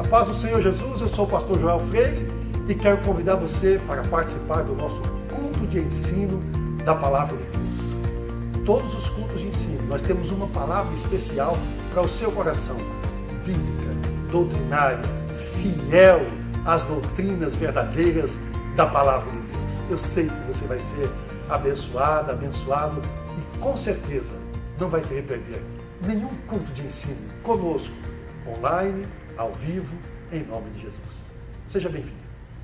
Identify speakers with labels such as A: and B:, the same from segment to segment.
A: paz do Senhor Jesus, eu sou o pastor Joel Freire e quero convidar você para participar do nosso culto de ensino da Palavra de Deus. Todos os cultos de ensino, nós temos uma palavra especial para o seu coração, bíblica, doutrinária, fiel às doutrinas verdadeiras da Palavra de Deus. Eu sei que você vai ser abençoado e com certeza não vai querer perder nenhum culto de ensino conosco, online, ao vivo, em nome de Jesus. Seja bem-vindo.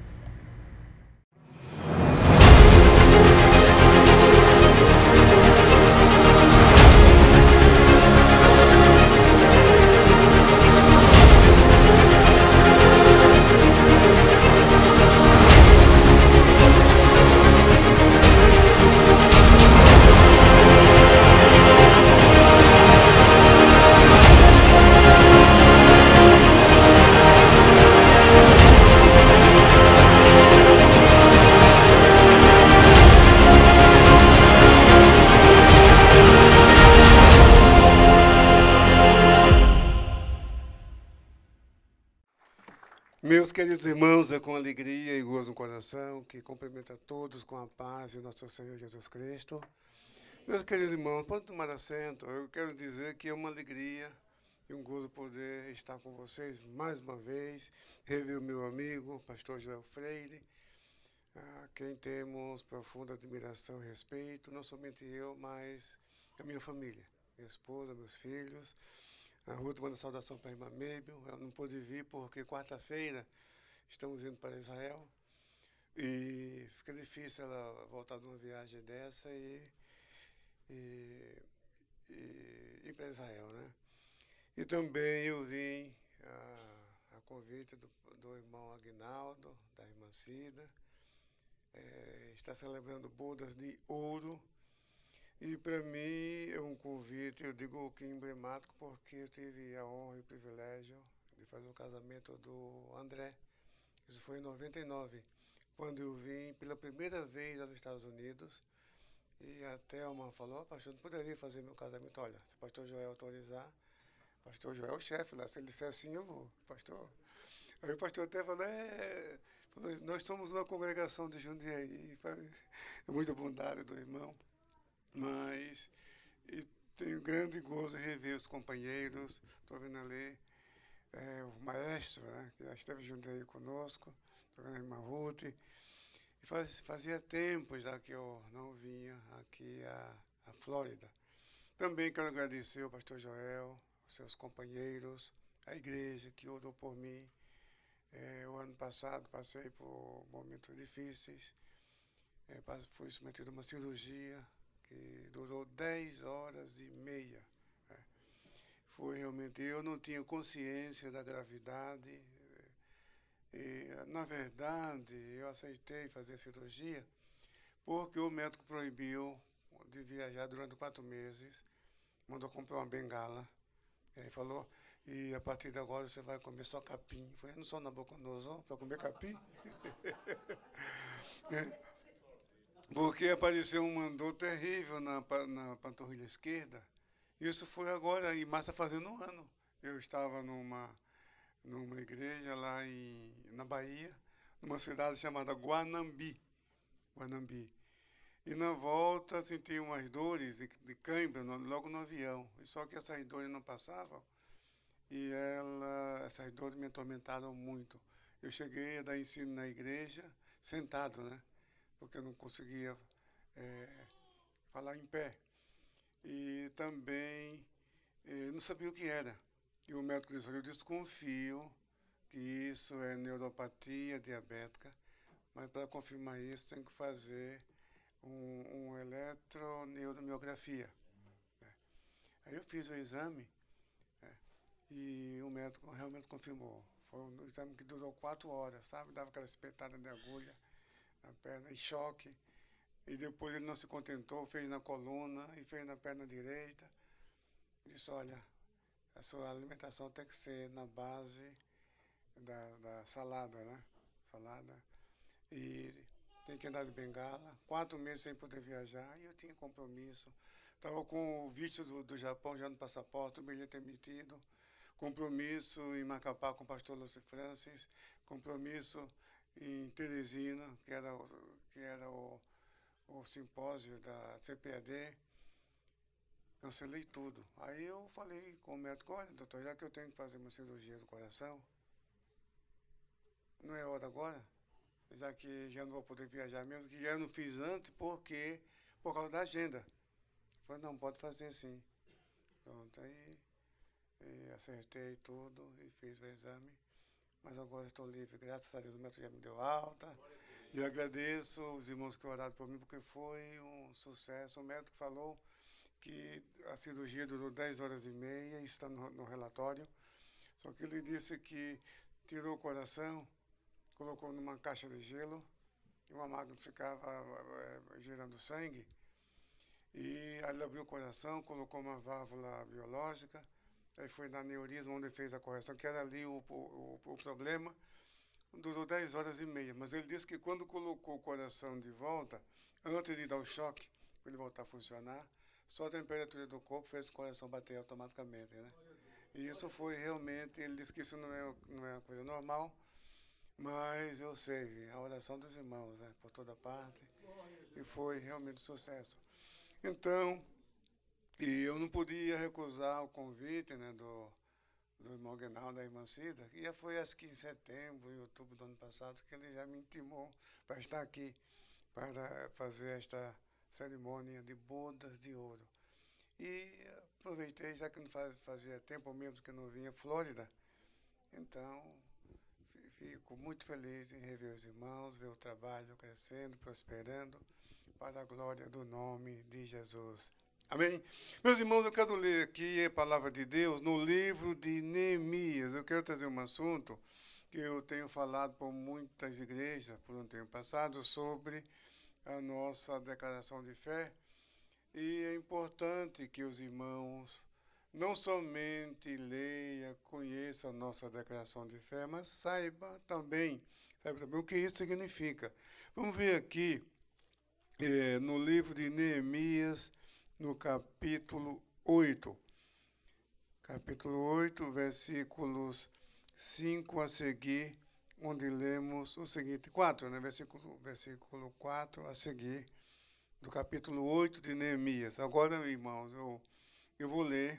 B: Meus queridos irmãos, é com alegria e gozo no coração que cumprimento a todos com a paz de nosso Senhor Jesus Cristo. Meus queridos irmãos, pode tomar assento. Eu quero dizer que é uma alegria e um gozo poder estar com vocês mais uma vez, rever o meu amigo, pastor Joel Freire, a quem temos profunda admiração e respeito, não somente eu, mas a minha família, minha esposa, meus filhos. A Ruth manda saudação para a irmã Mabel. Ela não pôde vir porque quarta-feira estamos indo para Israel e fica difícil ela voltar de uma viagem dessa e ir para Israel, né? E também eu vim a convite do irmão Aguinaldo, da irmã Cida, está celebrando bodas de ouro. E para mim é um convite, eu digo que emblemático, porque eu tive a honra e o privilégio de fazer o casamento do André. Isso foi em 99, quando eu vim pela primeira vez aos Estados Unidos. E a Thelma falou: pastor, não poderia fazer meu casamento? Olha, se o pastor Joel autorizar, o pastor Joel é o chefe lá, se ele disser assim, eu vou, pastor. Aí o pastor até falou: nós somos uma congregação de Jundiaí, é muita bondade do irmão. Mas tenho grande gozo em rever os companheiros. Estou vendo ali o maestro, né, que já esteve junto aí conosco, estou vendo a irmã Ruth. E fazia tempo já que eu não vinha aqui à Flórida. Também quero agradecer ao pastor Joel, aos seus companheiros, a igreja que orou por mim. O ano passado passei por momentos difíceis, fui submetido a uma cirurgia que durou 10 horas e meia. Foi realmente, eu não tinha consciência da gravidade. Na verdade, eu aceitei fazer a cirurgia porque o médico proibiu de viajar durante 4 meses, mandou comprar uma bengala, e falou: e a partir de agora você vai comer só capim. Eu falei: eu não sou Nabucodonosor para comer capim? Porque apareceu uma dor terrível na panturrilha esquerda. Isso foi agora, em março, fazendo um ano. Eu estava numa igreja lá na Bahia, numa cidade chamada Guanambi. E na volta senti umas dores de cãibra logo no avião. Só que essas dores não passavam e essas dores me atormentaram muito. Eu cheguei a dar ensino na igreja, sentado, né? Porque eu não conseguia falar em pé. E também não sabia o que era. E o médico disse: eu desconfio que isso é neuropatia diabética, mas para confirmar isso tem que fazer uma eletroneuromiografia. Aí eu fiz o exame e o médico realmente confirmou. Foi um exame que durou 4 horas, sabe? Dava aquela espetada de agulha na perna, em choque. E depois ele não se contentou, fez na coluna e fez na perna direita. Disse: olha, a sua alimentação tem que ser na base da salada, né? Salada. E tem que andar de bengala. 4 meses sem poder viajar e eu tinha compromisso. Estava com o visto do Japão já no passaporte, o bilhete emitido, compromisso em Macapá com o pastor Lúcio Francis, compromisso em Teresina, que era o simpósio da CPAD, cancelei tudo. Aí eu falei com o médico, olha, doutor, já que eu tenho que fazer uma cirurgia do coração, não é hora agora? Já que já não vou poder viajar mesmo, que já não fiz antes, por causa da agenda. Eu falei, não, pode fazer sim. Pronto, aí acertei tudo e fiz o exame. Mas agora estou livre, graças a Deus, o médico já me deu alta. E agradeço os irmãos que oraram por mim, porque foi um sucesso. O médico falou que a cirurgia durou 10 horas e meia, isso está no relatório. Só que ele disse que tirou o coração, colocou numa caixa de gelo, e uma máquina ficava girando sangue. E aí ele abriu o coração, colocou uma válvula biológica, aí foi na aneurisma onde fez a correção, que era ali o problema. Durou 10 horas e meia, mas ele disse que quando colocou o coração de volta, antes de dar o choque, para ele voltar a funcionar, só a temperatura do corpo fez o coração bater automaticamente, né? E isso foi realmente, ele disse que isso não é uma coisa normal, mas eu sei, a oração dos irmãos, né, por toda parte, e foi realmente um sucesso. Então, e eu não podia recusar o convite, né, do irmão Aguinaldo, da irmã Cida, e foi acho que em setembro, em outubro do ano passado, que ele já me intimou para estar aqui, para fazer esta cerimônia de bodas de ouro. E aproveitei, já que não fazia tempo mesmo que eu não vinha, Flórida, então fico muito feliz em rever os irmãos, ver o trabalho crescendo, prosperando, para a glória do nome de Jesus. Amém? Meus irmãos, eu quero ler aqui a palavra de Deus no livro de Neemias. Eu quero trazer um assunto que eu tenho falado por muitas igrejas por um tempo passado sobre a nossa declaração de fé. E é importante que os irmãos não somente leia, conheça a nossa declaração de fé, mas saiba também o que isso significa. Vamos ver aqui no livro de Neemias, no capítulo 8. Capítulo 8, versículos 5 a seguir, onde lemos o seguinte, 4, né? Versículo 4 a seguir, do capítulo 8 de Neemias. Agora, irmãos, eu vou ler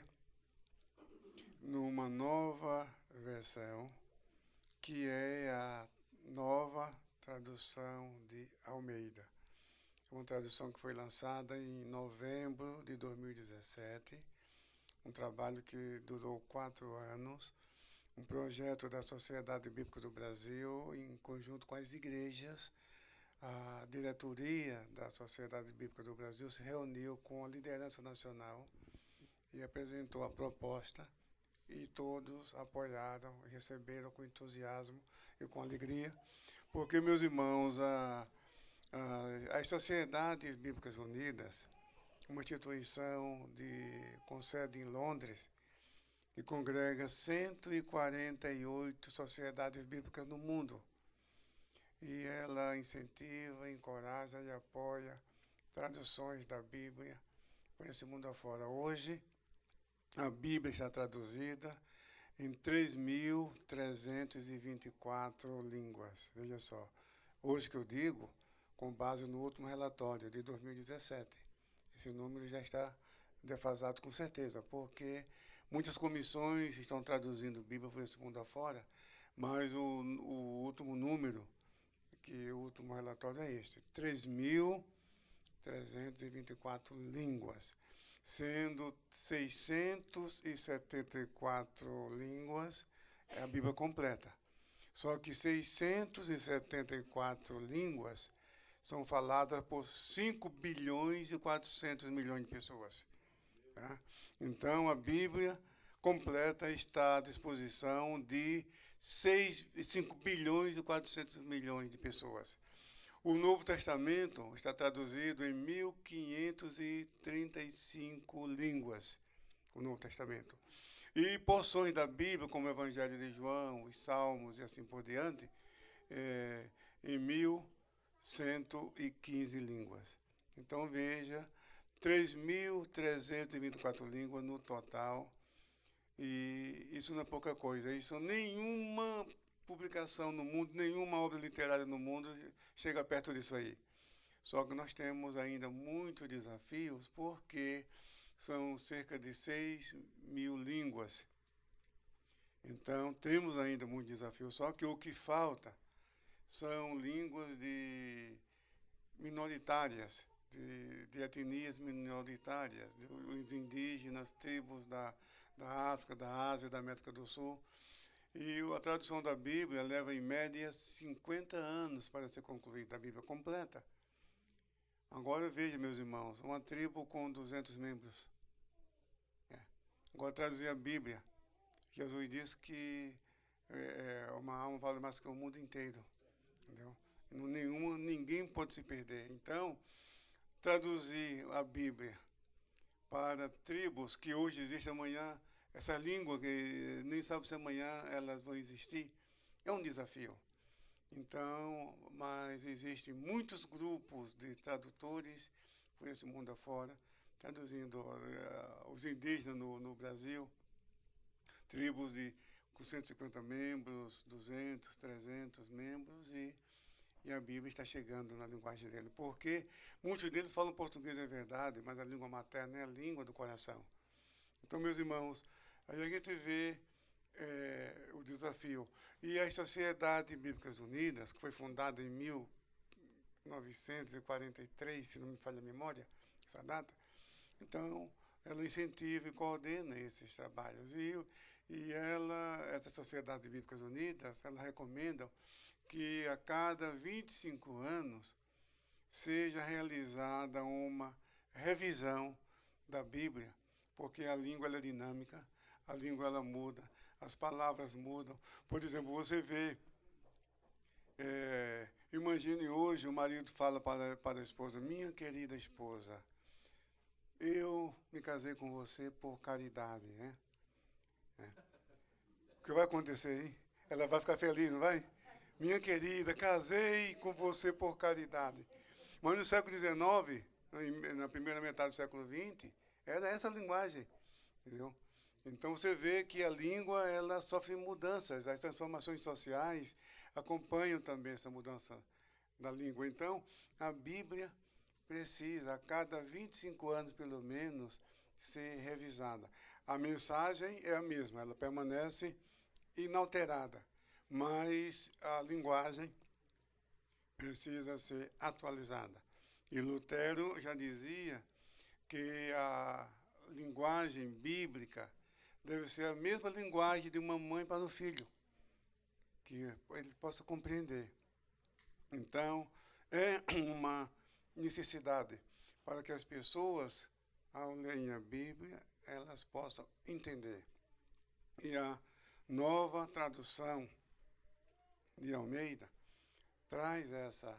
B: numa nova versão, que é a nova tradução de Almeida. É uma tradução que foi lançada em novembro de 2017, um trabalho que durou 4 anos, um projeto da Sociedade Bíblica do Brasil, em conjunto com as igrejas. A diretoria da Sociedade Bíblica do Brasil se reuniu com a liderança nacional e apresentou a proposta, e todos apoiaram e receberam com entusiasmo e com alegria, porque, meus irmãos, as Sociedades Bíblicas Unidas, uma instituição com sede em Londres, que congrega 148 sociedades bíblicas no mundo. E ela incentiva, encoraja e apoia traduções da Bíblia por esse mundo afora. Hoje, a Bíblia está traduzida em 3.324 línguas. Veja só, hoje que eu digo, com base no último relatório de 2017. Esse número já está defasado com certeza, porque muitas comissões estão traduzindo Bíblia por esse mundo afora, mas o último número, o último relatório é este, 3.324 línguas, sendo 674 línguas é a Bíblia completa. Só que 674 línguas são faladas por 5 bilhões e 400 milhões de pessoas. Tá? Então, a Bíblia completa está à disposição de 5 bilhões e 400 milhões de pessoas. O Novo Testamento está traduzido em 1.535 línguas, o Novo Testamento. E porções da Bíblia, como o Evangelho de João, os Salmos e assim por diante, em 1.115 línguas. Então, veja, 3.324 línguas no total, E isso não é pouca coisa. Isso nenhuma publicação no mundo, nenhuma obra literária no mundo chega perto disso aí. Só que nós temos ainda muitos desafios, porque são cerca de 6.000 línguas. Então, temos ainda muitos desafios. Só que o que falta são línguas minoritárias, de etnias minoritárias, os indígenas, tribos da África, da Ásia, da América do Sul. E a tradução da Bíblia leva, em média, 50 anos para ser concluída, a Bíblia completa. Agora veja, meus irmãos, uma tribo com 200 membros. Agora traduzir a Bíblia. Jesus disse que uma alma vale mais que o mundo inteiro. Entendeu? Ninguém pode se perder. Então, traduzir a Bíblia para tribos que hoje existem, amanhã, essa língua que nem sabe se amanhã elas vão existir, é um desafio. Então, mas existem muitos grupos de tradutores por esse mundo afora, traduzindo os indígenas no Brasil, tribos com 150 membros, 200, 300 membros, e a Bíblia está chegando na linguagem dele. Porque muitos deles falam português, é verdade, mas a língua materna é a língua do coração. Então, meus irmãos, aí a gente vê o desafio. E a Sociedade Bíblicas Unidas, que foi fundada em 1943, se não me falha a memória, essa data, então, ela incentiva e coordena esses trabalhos. E essa Sociedade Bíblicas Unidas, ela recomenda que a cada 25 anos seja realizada uma revisão da Bíblia, porque a língua ela é dinâmica, a língua ela muda, as palavras mudam. Por exemplo, você vê, imagine hoje o marido fala para a esposa: minha querida esposa, eu me casei com você por caridade, né? O que vai acontecer, hein? Ela vai ficar feliz, não vai? Minha querida, casei com você por caridade. Mas no século XIX, na primeira metade do século XX, era essa a linguagem, entendeu? Então você vê que a língua ela sofre mudanças, as transformações sociais acompanham também essa mudança da língua. Então, a Bíblia precisa, a cada 25 anos pelo menos, ser revisada. A mensagem é a mesma, ela permanece inalterada, mas a linguagem precisa ser atualizada. E Lutero já dizia que a linguagem bíblica deve ser a mesma linguagem de uma mãe para o filho, que ele possa compreender. Então, é uma necessidade para que as pessoas, ao lerem a Bíblia, elas possam entender. E a nova tradução de Almeida traz essa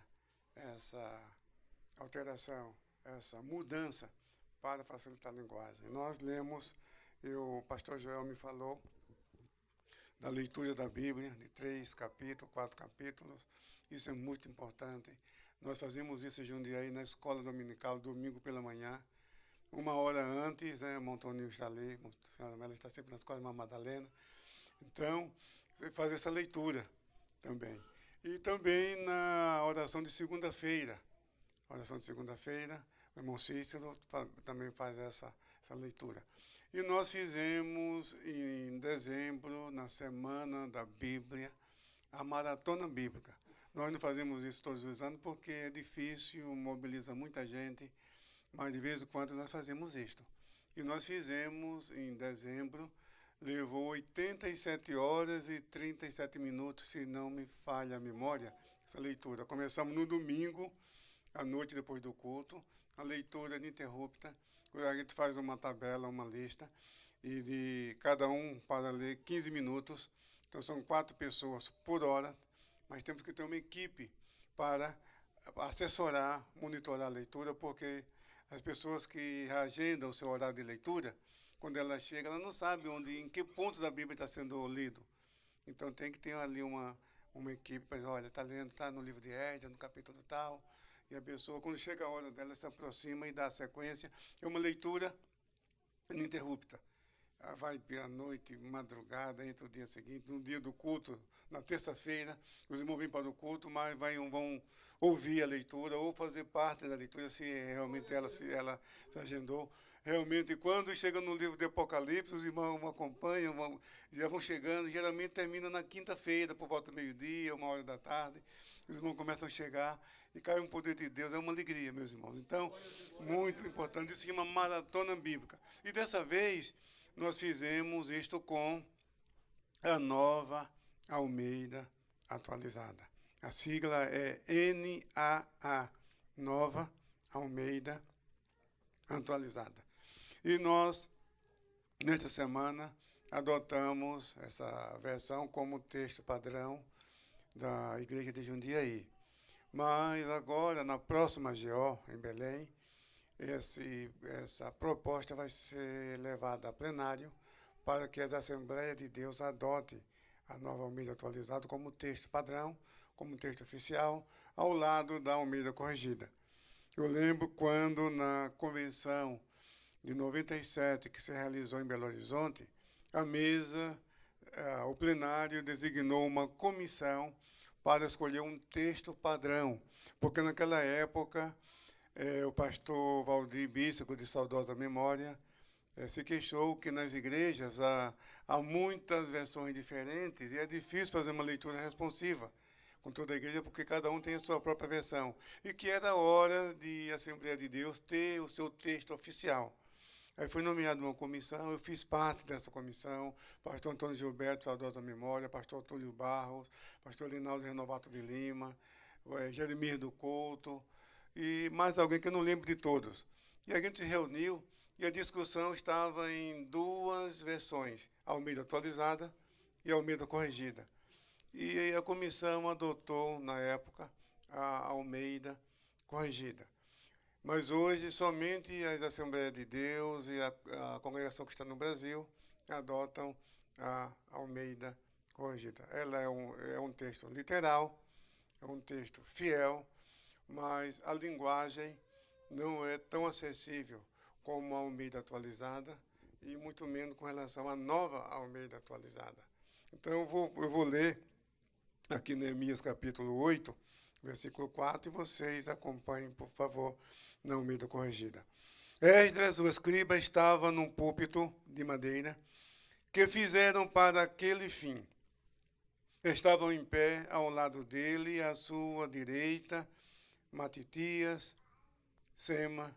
B: alteração, essa mudança para facilitar a linguagem. Nós lemos, o pastor Joel me falou da leitura da Bíblia, de 3 capítulos, 4 capítulos. Isso é muito importante. Nós fazemos isso em Jundiaí na escola dominical, domingo pela manhã. 1 hora antes, né, Montoninho está ali, a senhora Mela está sempre na escola de Madalena. Então, faz essa leitura também. E também na oração de segunda-feira. Oração de segunda-feira, o irmão Cícero também faz essa leitura. E nós fizemos em dezembro, na Semana da Bíblia, a Maratona Bíblica. Nós não fazemos isso todos os anos porque é difícil, mobiliza muita gente, mas de vez em quando nós fazemos isto. E nós fizemos em dezembro, levou 87 horas e 37 minutos, se não me falha a memória, essa leitura. Começamos no domingo, à noite depois do culto, a leitura ininterrupta. A gente faz uma tabela, uma lista, e de cada um para ler 15 minutos. Então são 4 pessoas por hora, mas temos que ter uma equipe para assessorar, monitorar a leitura, porque as pessoas que agendam o seu horário de leitura, quando ela chega, ela não sabe em que ponto da Bíblia está sendo lido. Então tem que ter ali uma equipe para dizer: olha, está lendo, está no livro de Ézra, no capítulo tal, e a pessoa, quando chega a hora dela, se aproxima e dá a sequência. É uma leitura ininterrupta. vai à noite, madrugada, entra o dia seguinte, no dia do culto, na terça-feira, os irmãos vêm para o culto, mas vão ouvir a leitura ou fazer parte da leitura, se realmente ela se agendou. Realmente, quando chega no livro de Apocalipse, os irmãos acompanham, já vão chegando, geralmente termina na quinta-feira, por volta do meio-dia, 1h da tarde, os irmãos começam a chegar e cai um poder de Deus, é uma alegria, meus irmãos. Então, muito importante, isso se chama maratona bíblica. E dessa vez, nós fizemos isto com a Nova Almeida Atualizada. A sigla é NAA, Nova Almeida Atualizada. E nós, nesta semana, adotamos essa versão como texto padrão da Igreja de Jundiaí. Mas agora, na próxima GO, em Belém, essa proposta vai ser levada a plenário para que as Assembleias de Deus adotem a Nova Almeida Atualizada como texto padrão, como texto oficial, ao lado da Almeida Corrigida. Eu lembro quando, na convenção de 97, que se realizou em Belo Horizonte, a mesa, o plenário designou uma comissão para escolher um texto padrão, porque naquela época o pastor Valdir Bíceco, de saudosa memória, se queixou que nas igrejas há muitas versões diferentes e é difícil fazer uma leitura responsiva com toda a igreja, porque cada um tem a sua própria versão. E que era hora de a Assembleia de Deus ter o seu texto oficial. Aí foi nomeada uma comissão, eu fiz parte dessa comissão, pastor Antônio Gilberto, saudosa memória, pastor Túlio Barros, pastor Linaldo Renovato de Lima, Jeremias do Couto, e mais alguém que eu não lembro de todos. E a gente se reuniu e a discussão estava em duas versões, a Almeida Atualizada e a Almeida Corrigida. E a comissão adotou, na época, a Almeida Corrigida. Mas hoje, somente as Assembleias de Deus e a congregação que está no Brasil adotam a Almeida Corrigida. Ela é um texto literal, é um texto fiel, mas a linguagem não é tão acessível como a Almeida Atualizada e muito menos com relação à Nova Almeida Atualizada. Então, eu vou ler aqui Neemias capítulo 8, versículo 4, e vocês acompanhem, por favor, na Almeida Corrigida. Esdras, o escriba, estava num púlpito de madeira que fizeram para aquele fim. Estavam em pé ao lado dele, à sua direita, Matitias, Sema,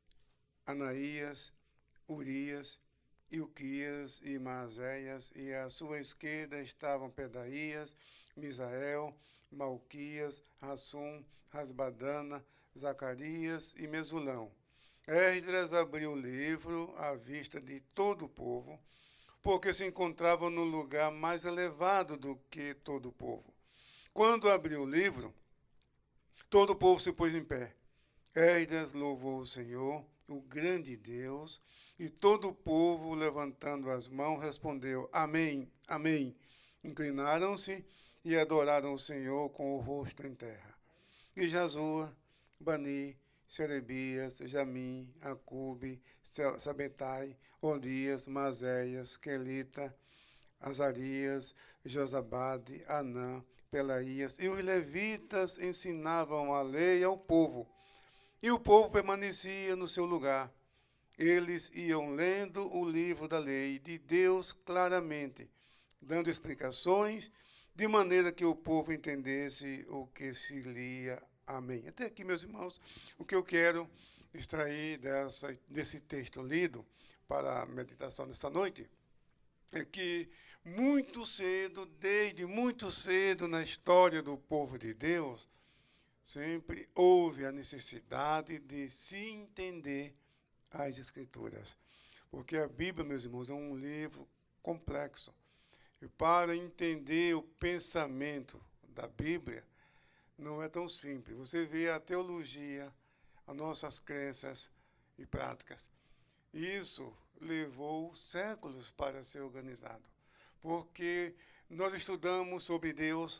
B: Anaías, Urias, Ilquias e Maazéias, e à sua esquerda estavam Pedaías, Misael, Malquias, Hassum, Rasbadana, Zacarias e Mesulão. Esdras abriu o livro à vista de todo o povo, porque se encontrava no lugar mais elevado do que todo o povo. Quando abriu o livro, todo o povo se pôs em pé. Esdras louvou o Senhor, o grande Deus, e todo o povo, levantando as mãos, respondeu: Amém, Amém. Inclinaram-se e adoraram o Senhor com o rosto em terra. E Jasua, Bani, Serebias, Jamim, Acube, Sabetai, Odias, Mazéias, Quelita, Azarias, Josabade, Anã, Pelaías, e os levitas ensinavam a lei ao povo. E o povo permanecia no seu lugar. Eles iam lendo o livro da lei de Deus claramente, dando explicações, de maneira que o povo entendesse o que se lia. Amém. Até aqui, meus irmãos, o que eu quero extrair desse texto lido para a meditação desta noite é que muito cedo, desde muito cedo na história do povo de Deus, sempre houve a necessidade de se entender as Escrituras. Porque a Bíblia, meus irmãos, é um livro complexo. E para entender o pensamento da Bíblia, não é tão simples. Você vê a teologia, as nossas crenças e práticas. Isso levou séculos para ser organizado. Porque nós estudamos sobre Deus,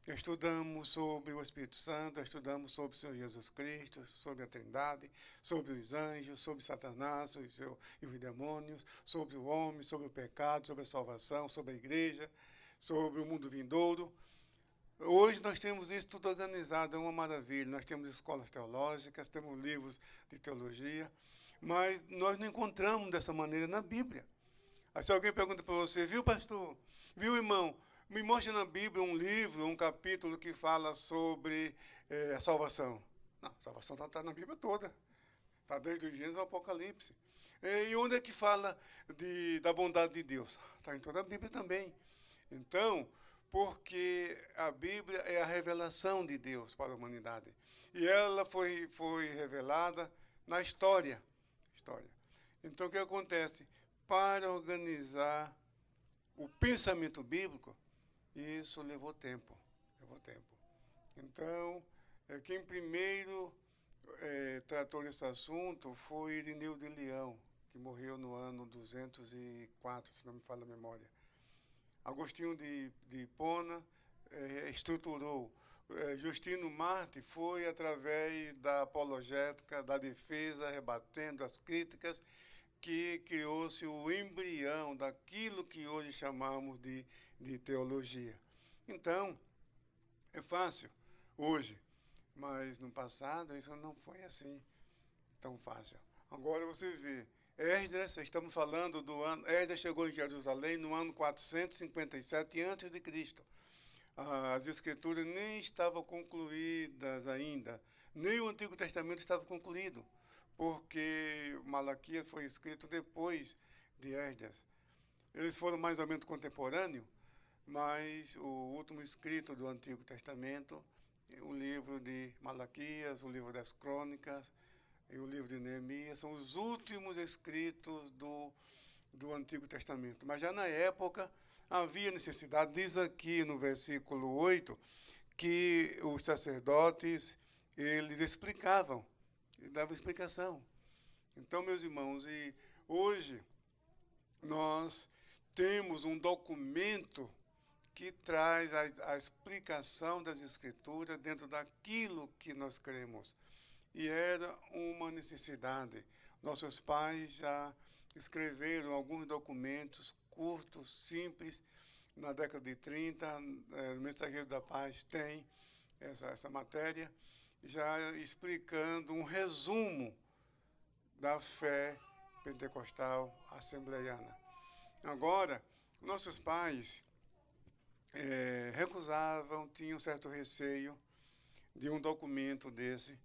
B: Estudamos sobre o Espírito Santo, estudamos sobre o Senhor Jesus Cristo, sobre a Trindade, sobre os anjos, sobre Satanás e os demônios, sobre o homem, sobre o pecado, sobre a salvação, sobre a igreja, sobre o mundo vindouro. Hoje nós temos isso tudo organizado, é uma maravilha. Nós temos escolas teológicas, temos livros de teologia, mas nós não encontramos dessa maneira na Bíblia. Aí se alguém pergunta para você, viu, pastor? Viu, irmão? Me mostre na Bíblia um livro, um capítulo que fala sobre a salvação. Não, a salvação está na Bíblia toda. Está desde o Gênesis ao Apocalipse. E onde é que fala da bondade de Deus? Está em toda a Bíblia também. Então, porque a Bíblia é a revelação de Deus para a humanidade. E ela foi revelada na história. Então, o que acontece? Para organizar o pensamento bíblico, isso levou tempo. Então, quem primeiro tratou desse assunto foi Irineu de Leão, que morreu no ano 204, se não me falha a memória. Agostinho de Hipona estruturou. Justino Marte foi através da apologética, da defesa, rebatendo as críticas, que criou-se o embrião daquilo que hoje chamamos de teologia. Então, é fácil hoje, mas no passado isso não foi assim tão fácil. Agora você vê, Esdras, estamos falando do ano, Esdras chegou em Jerusalém no ano 457 a.C. As Escrituras nem estavam concluídas ainda, nem o Antigo Testamento estava concluído, porque Malaquias foi escrito depois de Esdras. Eles foram mais ou menos contemporâneos, mas o último escrito do Antigo Testamento, o livro de Malaquias, o livro das Crônicas e o livro de Neemias, são os últimos escritos do Antigo Testamento. Mas já na época havia necessidade, diz aqui no versículo 8, que os sacerdotes, eles explicavam, davam explicação. Então, meus irmãos, e hoje nós temos um documento que traz a explicação das Escrituras dentro daquilo que nós cremos. E era uma necessidade. Nossos pais já escreveram alguns documentos curtos, simples, na década de 30, o Mensageiro da Paz tem essa matéria, já explicando um resumo da fé pentecostal assembleiana. Agora, nossos pais recusavam, tinham certo receio de um documento desse,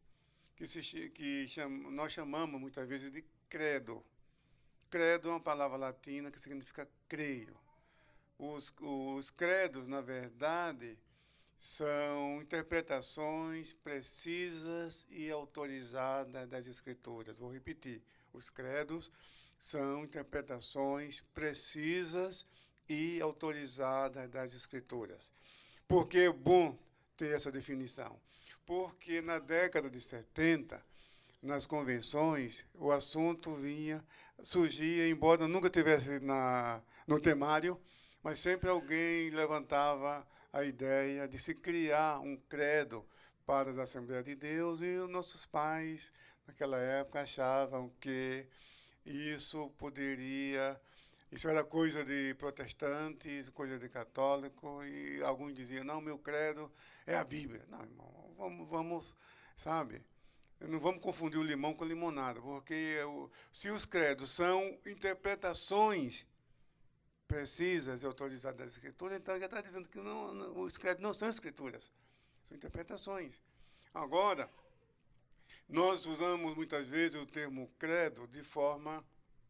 B: nós chamamos muitas vezes de credo. Credo é uma palavra latina que significa creio. Os credos, na verdade, são interpretações precisas e autorizadas das Escrituras. Vou repetir. Os credos são interpretações precisas e autorizadas das Escrituras. Por que é bom ter essa definição? Porque na década de 70, nas convenções, o assunto surgia, embora nunca tivesse no temário, mas sempre alguém levantava a ideia de se criar um credo para as Assembleias de Deus, e os nossos pais, naquela época, achavam que isso era coisa de protestantes, coisa de católico, e alguns diziam, não, meu credo é a Bíblia. Não, irmão, vamos, sabe, não vamos confundir o limão com a limonada, porque se os credos são interpretações precisas e autorizadas das Escrituras, então já está dizendo que os credos não são Escrituras, são interpretações. Agora, nós usamos muitas vezes o termo credo de forma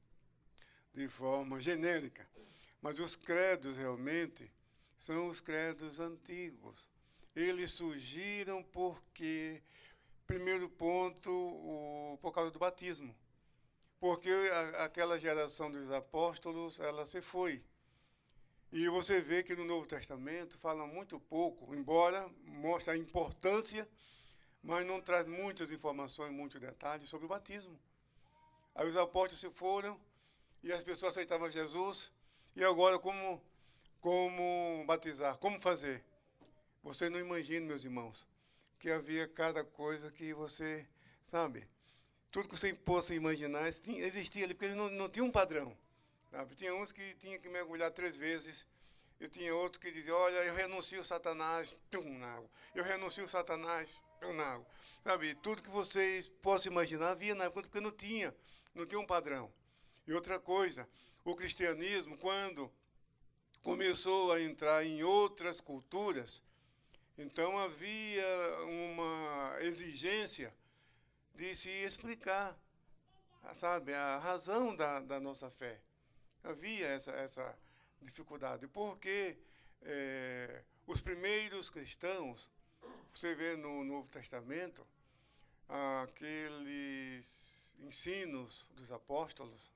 B: genérica, mas os credos realmente são os credos antigos. Eles surgiram porque, primeiro ponto, por causa do batismo, porque aquela geração dos apóstolos, ela se foi. E você vê que no Novo Testamento fala muito pouco, embora mostre a importância, mas não traz muitas informações, muitos detalhes sobre o batismo. Aí os apóstolos se foram e as pessoas aceitavam Jesus, e agora como batizar, como fazer? Você não imagina, meus irmãos, que havia cada coisa que você, sabe, tudo que você possa imaginar existia ali, porque ele não tinha um padrão. Sabe? Tinha uns que tinha que mergulhar 3 vezes, eu tinha outros que diziam, olha, eu renuncio Satanás, pum, na água. Eu renuncio Satanás, pum, na água. Sabe, tudo que vocês possam imaginar havia na época, porque não tinha um padrão. E outra coisa, o cristianismo, quando começou a entrar em outras culturas, então havia uma exigência de se explicar, sabe, a razão da nossa fé. Havia essa dificuldade, porque os primeiros cristãos, você vê no Novo Testamento, aqueles ensinos dos apóstolos,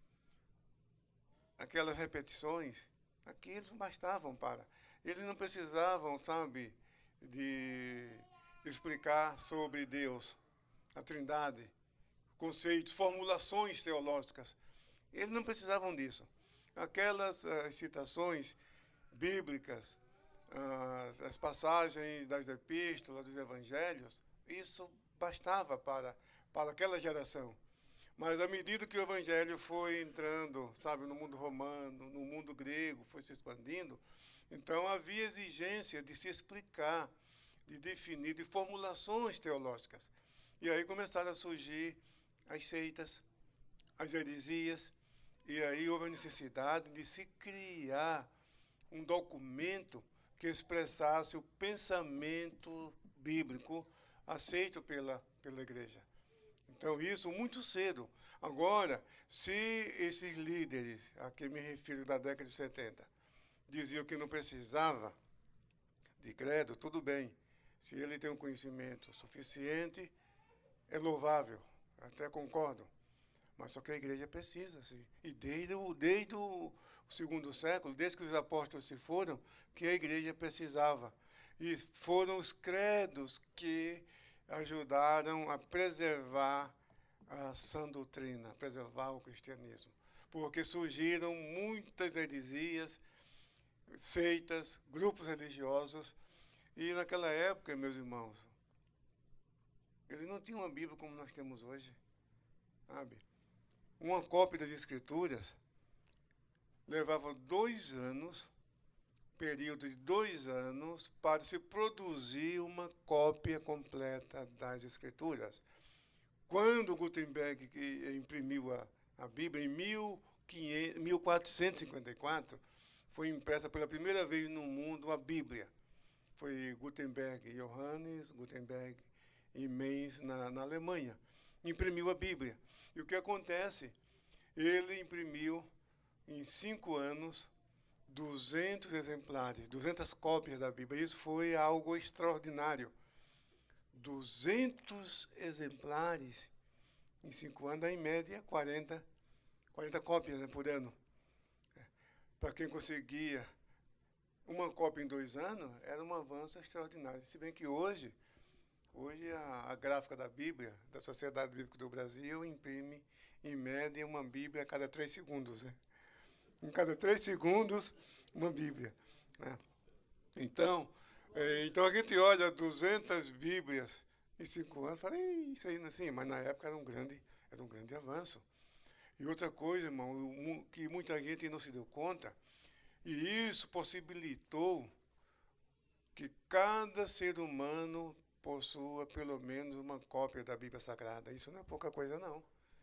B: aquelas repetições, aqueles bastavam para. Eles não precisavam, sabe, de explicar sobre Deus, a Trindade, conceitos, formulações teológicas. Eles não precisavam disso. Aquelas citações bíblicas, as passagens das epístolas, dos evangelhos, isso bastava para aquela geração. Mas à medida que o evangelho foi entrando, sabe, no mundo romano, no mundo grego, foi se expandindo, então havia exigência de se explicar, de definir, de formulações teológicas. E aí começaram a surgir as seitas, as heresias, e aí houve a necessidade de se criar um documento que expressasse o pensamento bíblico aceito pela igreja. Então, isso muito cedo. Agora, se esses líderes, a que me refiro da década de 70, diziam que não precisava de credo, tudo bem. Se ele tem um conhecimento suficiente, é louvável, até concordo. Mas só que a igreja precisa, sim. E desde o segundo século, desde que os apóstolos se foram, que a igreja precisava. E foram os credos que ajudaram a preservar a sã doutrina, a preservar o cristianismo. Porque surgiram muitas heresias, seitas, grupos religiosos, e naquela época, meus irmãos, eles não tinham uma Bíblia como nós temos hoje, sabe? Uma cópia das Escrituras levava 2 anos, período de 2 anos, para se produzir uma cópia completa das Escrituras. Quando Gutenberg imprimiu a Bíblia, em 1454, foi impressa pela primeira vez no mundo a Bíblia. Foi Gutenberg, Johannes Gutenberg, em Mainz, na Alemanha. Imprimiu a Bíblia. E o que acontece? Ele imprimiu, em 5 anos, 200 exemplares, 200 cópias da Bíblia. Isso foi algo extraordinário. 200 exemplares em 5 anos, dá em média 40 cópias, né, por ano. Para quem conseguia uma cópia em 2 anos, era um avanço extraordinário. Se bem que hoje a gráfica da Bíblia, da Sociedade Bíblica do Brasil, imprime, em média, uma Bíblia a cada 3 segundos. Né? Em cada 3 segundos, uma Bíblia. Né? Então a gente olha 200 Bíblias em 5 anos e fala, isso aí não é assim, mas na época era um grande avanço. E outra coisa, irmão, que muita gente não se deu conta, e isso possibilitou que cada ser humano possua pelo menos uma cópia da Bíblia Sagrada. Isso não é pouca coisa, não.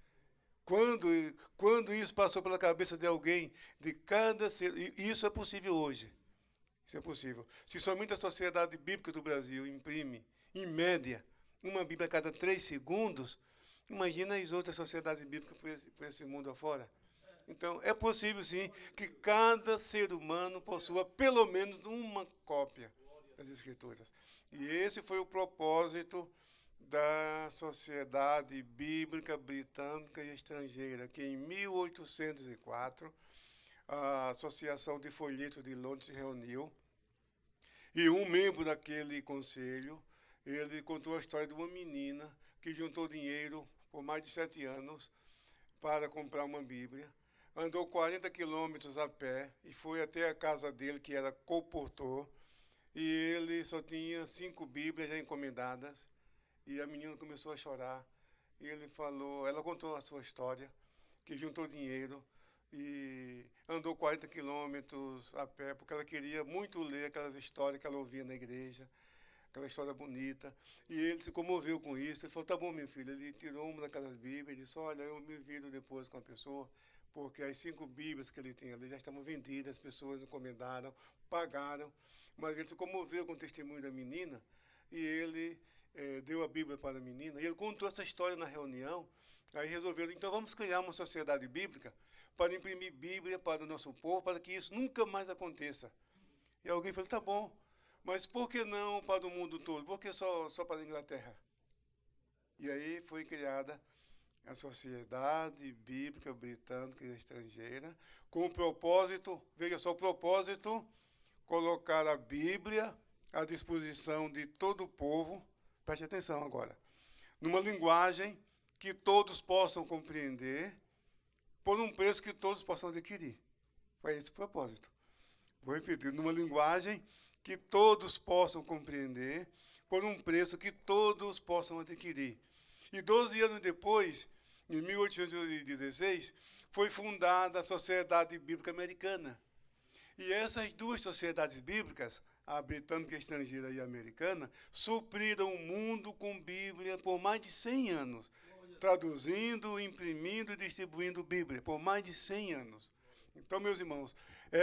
B: Quando isso passou pela cabeça de alguém, de cada ser... Isso é possível hoje. Isso é possível. Se somente a Sociedade Bíblica do Brasil imprime, em média, uma Bíblia a cada 3 segundos, imagina as outras sociedades bíblicas por esse mundo afora. Então, é possível, sim, que cada ser humano possua pelo menos uma cópia das Escrituras. E esse foi o propósito da Sociedade Bíblica Britânica e Estrangeira, que em 1804, a Associação de Folhetos de Londres se reuniu, e um membro daquele conselho, ele contou a história de uma menina que juntou dinheiro por mais de 7 anos para comprar uma Bíblia, andou 40 quilômetros a pé e foi até a casa dele, que era colportor, e ele só tinha 5 Bíblias já encomendadas, e a menina começou a chorar, e ele falou, ela contou a sua história, que juntou dinheiro e andou 40 quilômetros a pé, porque ela queria muito ler aquelas histórias que ela ouvia na igreja, aquela história bonita, e ele se comoveu com isso. Ele falou, tá bom, minha filha. Ele tirou uma daquelas Bíblias e disse, olha, eu me viro depois com a pessoa, porque as 5 Bíblias que ele tinha ali já estavam vendidas, as pessoas encomendaram, pagaram, mas ele se comoveu com o testemunho da menina, e ele deu a Bíblia para a menina, e ele contou essa história na reunião. Aí resolveram, então vamos criar uma sociedade bíblica para imprimir Bíblia para o nosso povo, para que isso nunca mais aconteça. E alguém falou, tá bom, mas por que não para o mundo todo? Por que só para a Inglaterra? E aí foi criada a Sociedade Bíblica Britânica e Estrangeira, com o propósito, veja só o propósito, colocar a Bíblia à disposição de todo o povo, preste atenção agora, numa linguagem que todos possam compreender, por um preço que todos possam adquirir. Foi esse o propósito. Vou repetir, numa linguagem que todos possam compreender, por um preço que todos possam adquirir. E 12 anos depois, em 1816, foi fundada a Sociedade Bíblica Americana. E essas duas sociedades bíblicas, a britânica estrangeira e a americana, supriram o mundo com Bíblia por mais de 100 anos, traduzindo, imprimindo e distribuindo Bíblia por mais de 100 anos. Então, meus irmãos,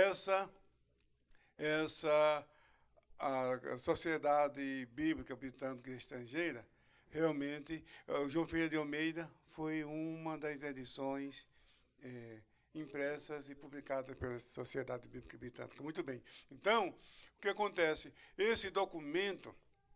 B: a Sociedade Bíblica Britânica e Estrangeira, realmente, o João Ferreira de Almeida foi uma das edições impressas e publicadas pela Sociedade Bíblica Britânica. Muito bem. Então, o que acontece? Esse documento,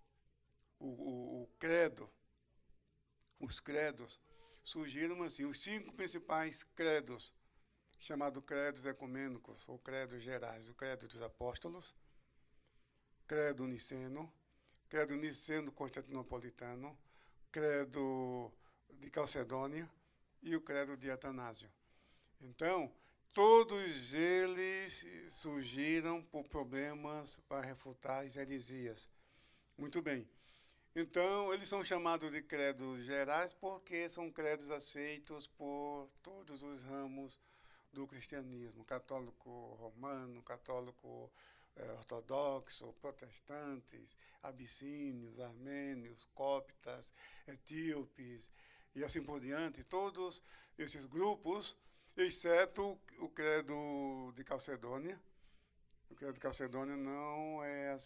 B: o credo, os credos, surgiram assim, os 5 principais credos, chamados credos ecumênicos, ou credos gerais, o credo dos apóstolos, credo niceno constantinopolitano, credo de Calcedônia e o credo de Atanásio. Então, todos eles surgiram por problemas para refutar as heresias. Muito bem. Então, eles são chamados de credos gerais porque são credos aceitos por todos os ramos do cristianismo, católico romano, católico ortodoxo, protestantes, abissínios, armênios, coptas, etíopes e assim por diante, todos esses grupos, exceto o credo de Calcedônia. O credo de Calcedônia não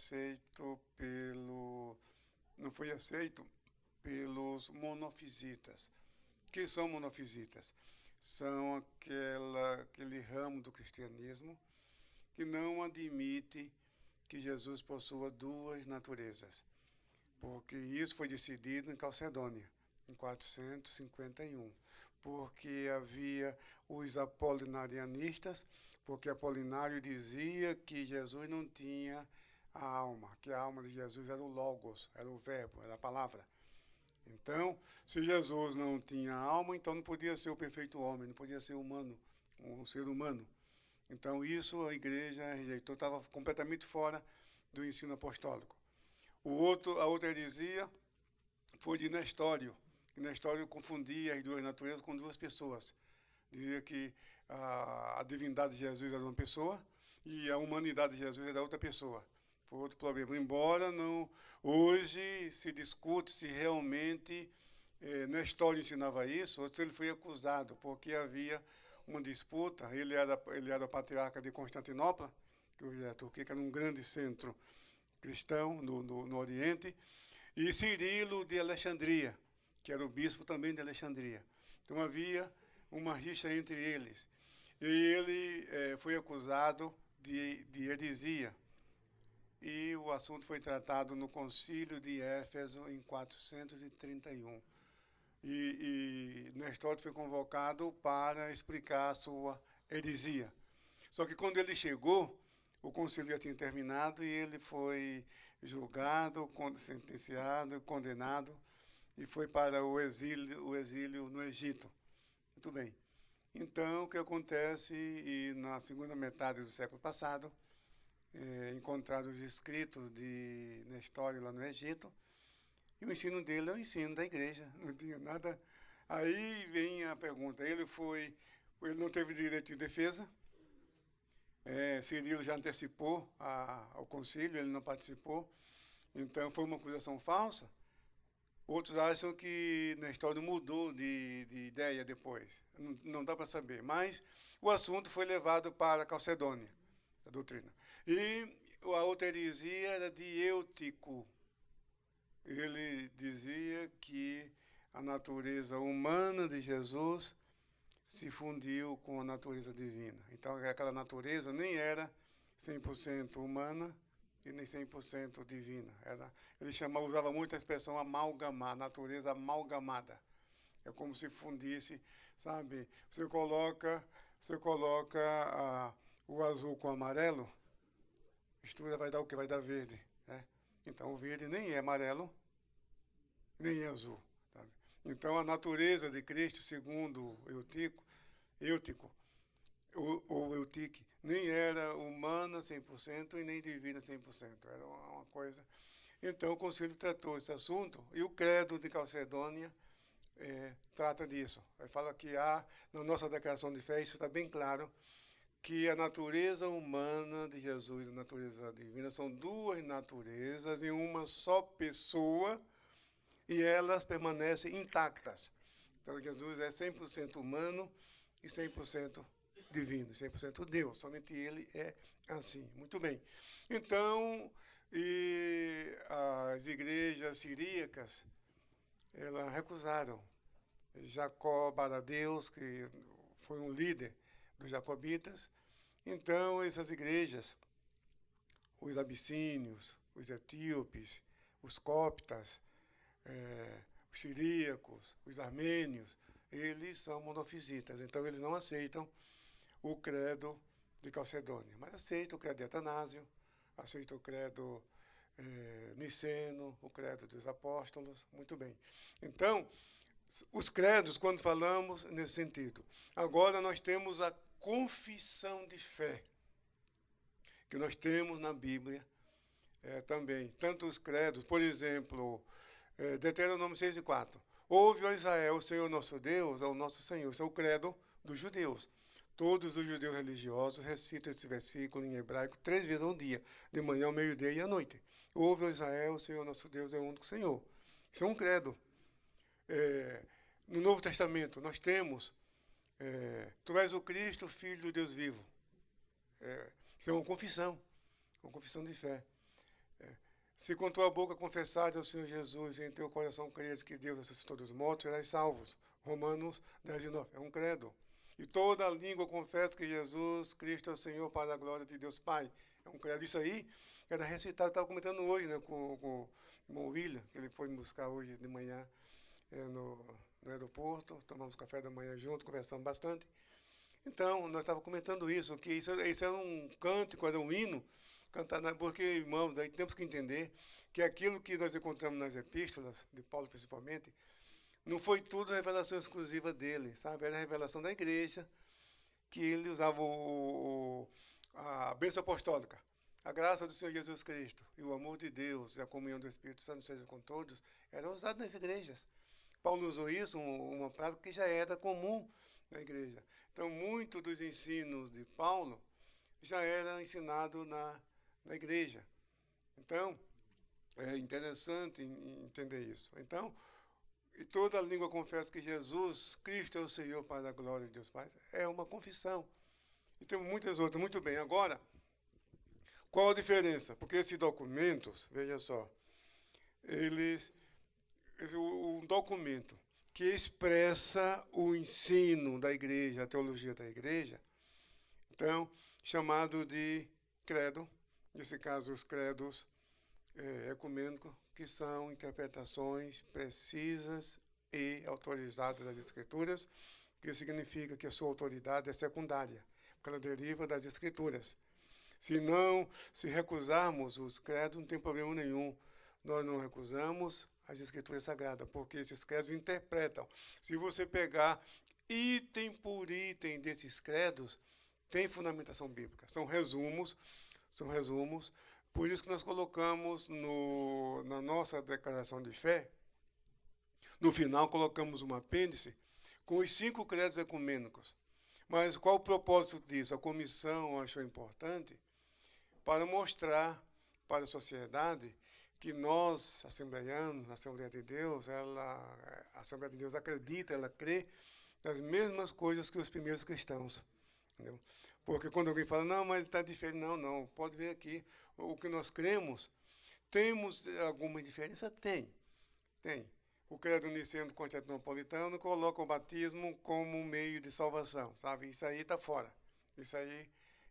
B: foi aceito pelos monofisitas. Que são monofisitas? São aquele ramo do cristianismo que não admite que Jesus possua 2 naturezas, porque isso foi decidido em Calcedônia, em 451, porque havia os apolinarianistas, porque Apolinário dizia que Jesus não tinha a alma, que a alma de Jesus era o Logos, era o verbo, era a palavra. Então, se Jesus não tinha alma, então não podia ser o perfeito homem, não podia ser humano, um ser humano. Então, isso a igreja rejeitou, estava completamente fora do ensino apostólico. A outra heresia foi de Nestório. Nestório confundia as 2 naturezas com 2 pessoas. Dizia que a divindade de Jesus era uma pessoa e a humanidade de Jesus era outra pessoa. Foi outro problema. Embora não, hoje se discute se realmente Nestório ensinava isso ou se ele foi acusado, porque havia uma disputa. Ele era o patriarca de Constantinopla, que hoje é a Turquia, que era um grande centro cristão no Oriente, e Cirilo de Alexandria, que era o bispo também de Alexandria. Então havia uma rixa entre eles. E ele foi acusado de heresia. E o assunto foi tratado no Concílio de Éfeso em 431. E Nestório foi convocado para explicar a sua heresia. Só que quando ele chegou, o concílio já tinha terminado e ele foi julgado, sentenciado, condenado e foi para o exílio no Egito. Muito bem. Então, o que acontece, e na segunda metade do século passado, encontrados escritos de Nestório lá no Egito, e o ensino dele é o ensino da igreja, não tinha nada. Aí vem a pergunta, ele não teve direito de defesa, Cirilo já antecipou ao concílio, ele não participou, então foi uma acusação falsa. Outros acham que Nestório mudou de ideia depois, não dá para saber, mas o assunto foi levado para a Calcedônia, a doutrina. E a outra heresia era de Eutico. Ele dizia que a natureza humana de Jesus se fundiu com a natureza divina. Então, aquela natureza nem era 100% humana e nem 100% divina. Ele usava muito a expressão amalgamar, natureza amalgamada. É como se fundisse, sabe? Você coloca o azul com o amarelo, mistura, vai dar o que? Vai dar verde. Né? Então, o verde nem é amarelo, nem é azul. Sabe? Então, a natureza de Cristo, segundo Eutico, ou Eutique, nem era humana 100% e nem divina 100%. Era uma coisa. Então, o Concílio tratou esse assunto e o Credo de Calcedônia trata disso. Ele fala que na nossa declaração de fé, isso está bem claro, que a natureza humana de Jesus e a natureza divina são duas naturezas em uma só pessoa e elas permanecem intactas. Então, Jesus é 100% humano e 100% divino, 100% Deus. Somente ele é assim. Muito bem. Então, as igrejas siríacas, elas recusaram. Jacó Baradeus, que foi um líder dos jacobitas. Então, essas igrejas, os abissínios, os etíopes, os coptas, os siríacos, os armênios, eles são monofisitas. Então, eles não aceitam o credo de Calcedônia, mas aceitam o credo de Atanásio, aceitam o credo niceno, o credo dos apóstolos. Muito bem. Então, os credos, quando falamos nesse sentido. Agora nós temos a confissão de fé, que nós temos na Bíblia também. Tanto os credos, por exemplo, Deuteronômio 6:4. Ouve, ó Israel, o Senhor nosso Deus, é o nosso Senhor. Esse é o credo dos judeus. Todos os judeus religiosos recitam esse versículo em hebraico 3 vezes ao dia, de manhã, ao meio-dia e à noite. Ouve, ó Israel, o Senhor nosso Deus é o único Senhor. Isso é um credo. No Novo Testamento, nós temos Tu és o Cristo, Filho do Deus vivo. Isso é uma confissão de fé. Se com tua boca confessares ao Senhor Jesus e em teu coração creres que Deus ressuscitou dos mortos, serás salvos. Romanos 10:9. É um credo. E toda a língua confessa que Jesus Cristo é o Senhor para a glória de Deus Pai. É um credo. Isso aí era recitado, eu estava comentando hoje, né, com o irmão William, que ele foi me buscar hoje de manhã no aeroporto, tomamos café da manhã junto, conversamos bastante. Então, nós estávamos comentando isso, que isso era um cântico, era um hino, cantado, porque, irmãos, aí temos que entender que aquilo que nós encontramos nas epístolas, de Paulo principalmente, não foi tudo revelação exclusiva dele, sabe? Era a revelação da igreja, que ele usava a bênção apostólica. A graça do Senhor Jesus Cristo e o amor de Deus e a comunhão do Espírito Santo seja com todos, era usado nas igrejas. Paulo usou isso, uma prática que já era comum na igreja. Então, muito dos ensinos de Paulo já era ensinado na igreja. Então, é interessante entender isso. Então, e toda a língua confessa que Jesus Cristo é o Senhor para a glória de Deus Pai. É uma confissão. E temos muitas outras. Muito bem. Agora, qual a diferença? Porque esses documentos, veja só, um documento que expressa o ensino da igreja, a teologia da igreja, então, chamado de credo, nesse caso, os credos ecumênicos, que são interpretações precisas e autorizadas das Escrituras, que significa que a sua autoridade é secundária, porque ela deriva das Escrituras. Se recusarmos os credos, não tem problema nenhum. Nós não recusamos as Escrituras Sagradas, porque esses credos interpretam. Se você pegar item por item desses credos, tem fundamentação bíblica. São resumos são resumos. Por isso que nós colocamos na nossa declaração de fé, no final colocamos um apêndice com os 5 credos ecumênicos. Mas qual o propósito disso? A comissão achou importante para mostrar para a sociedade que nós, assembleianos, a Assembleia de Deus, a Assembleia de Deus acredita, ela crê nas mesmas coisas que os primeiros cristãos. Entendeu? Porque quando alguém fala, não, mas está diferente, não, pode ver aqui, o que nós cremos, temos alguma diferença? Tem. O credo niceno constantinopolitano coloca o batismo como um meio de salvação, sabe? Isso aí está fora. Isso aí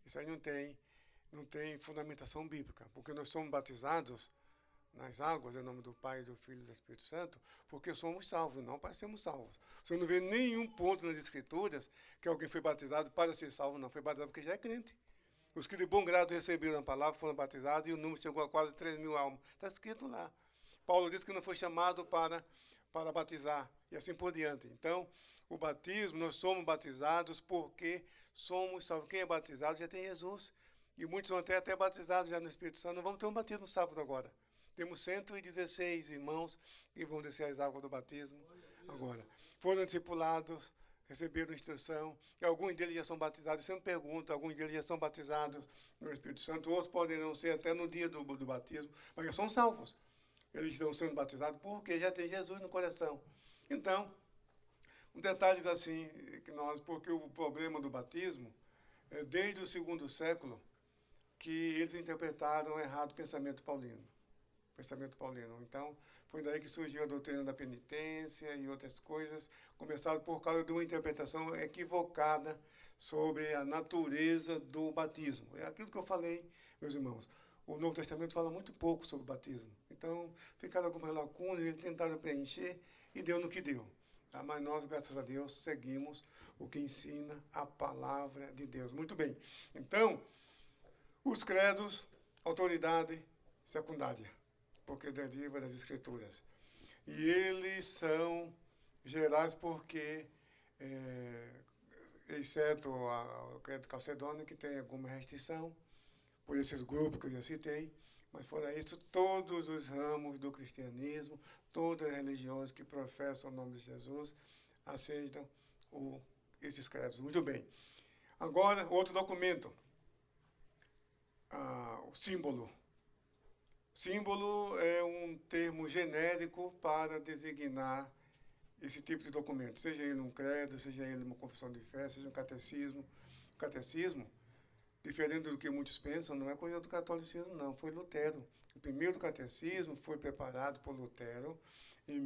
B: não tem fundamentação bíblica, porque nós somos batizados nas águas, em nome do Pai, do Filho e do Espírito Santo, porque somos salvos, não para sermos salvos. Você não vê nenhum ponto nas Escrituras que alguém foi batizado para ser salvo, não. Foi batizado porque já é crente. Os que de bom grado receberam a palavra foram batizados e o número chegou a quase 3.000 almas. Está escrito lá. Paulo disse que não foi chamado para batizar e assim por diante. Então, o batismo, nós somos batizados porque somos salvos. Quem é batizado já tem Jesus. E muitos vão ter até batizados já no Espírito Santo. Nós vamos ter um batismo no sábado agora. Temos 116 irmãos que vão descer as águas do batismo agora. Foram discipulados, receberam instrução, e alguns deles já são batizados. Eu sempre pergunto, alguns deles já são batizados no Espírito Santo, outros podem não ser até no dia do batismo, mas já são salvos. Eles estão sendo batizados porque já tem Jesus no coração. Então, um detalhe assim, porque o problema do batismo é desde o 2º século que eles interpretaram errado o pensamento paulino. Então, foi daí que surgiu a doutrina da penitência e outras coisas, começaram por causa de uma interpretação equivocada sobre a natureza do batismo. É aquilo que eu falei, meus irmãos. O Novo Testamento fala muito pouco sobre o batismo. Então, ficaram algumas lacunas, eles tentaram preencher e deu no que deu. Tá? Mas nós, graças a Deus, seguimos o que ensina a palavra de Deus. Muito bem. Então, os credos, autoridade secundária, porque deriva das Escrituras. E eles são gerais porque, exceto o credo calcedônico, que tem alguma restrição, por esses grupos que eu já citei, mas fora isso, todos os ramos do cristianismo, todas as religiões que professam o nome de Jesus, aceitam esses credos. Muito bem. Agora, outro documento, o símbolo. Símbolo é um termo genérico para designar esse tipo de documento, seja ele um credo, seja ele uma confissão de fé, seja um catecismo. O catecismo, diferente do que muitos pensam, não é coisa do catolicismo, não. Foi Lutero. O primeiro catecismo foi preparado por Lutero em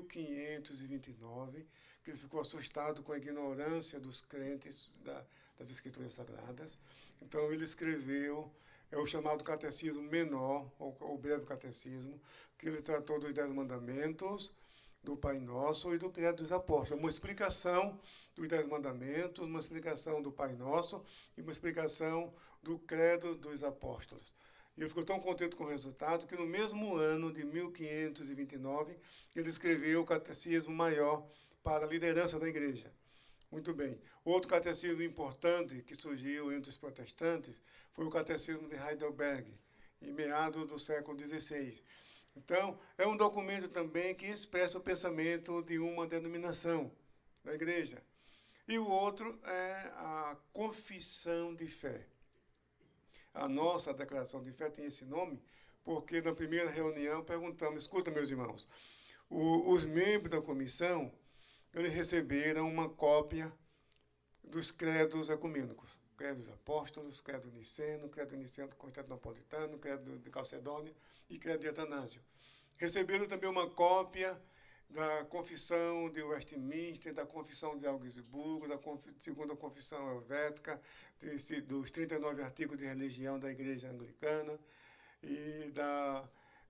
B: 1529, que ele ficou assustado com a ignorância dos crentes das Escrituras Sagradas. Então, ele escreveu o chamado Catecismo Menor, ou Breve Catecismo, que ele tratou dos 10 mandamentos, do Pai Nosso e do Credo dos Apóstolos. Uma explicação dos 10 mandamentos, uma explicação do Pai Nosso e uma explicação do Credo dos Apóstolos. E eu fico tão contente com o resultado que no mesmo ano de 1529 ele escreveu o Catecismo Maior para a liderança da Igreja. Muito bem. Outro catecismo importante que surgiu entre os protestantes foi o Catecismo de Heidelberg, em meados do século XVI. Então, é um documento também que expressa o pensamento de uma denominação da Igreja. E o outro é a Confissão de Fé. A nossa declaração de fé tem esse nome porque na primeira reunião perguntamos, escuta, meus irmãos, os membros da comissão, eles receberam uma cópia dos credos ecumênicos, credo dos apóstolos, credo niceno constantinopolitano, credo de Calcedônia e credo de Atanásio. Receberam também uma cópia da confissão de Westminster, da confissão de Augsburgo, da segunda confissão helvética, dos 39 artigos de religião da Igreja Anglicana e da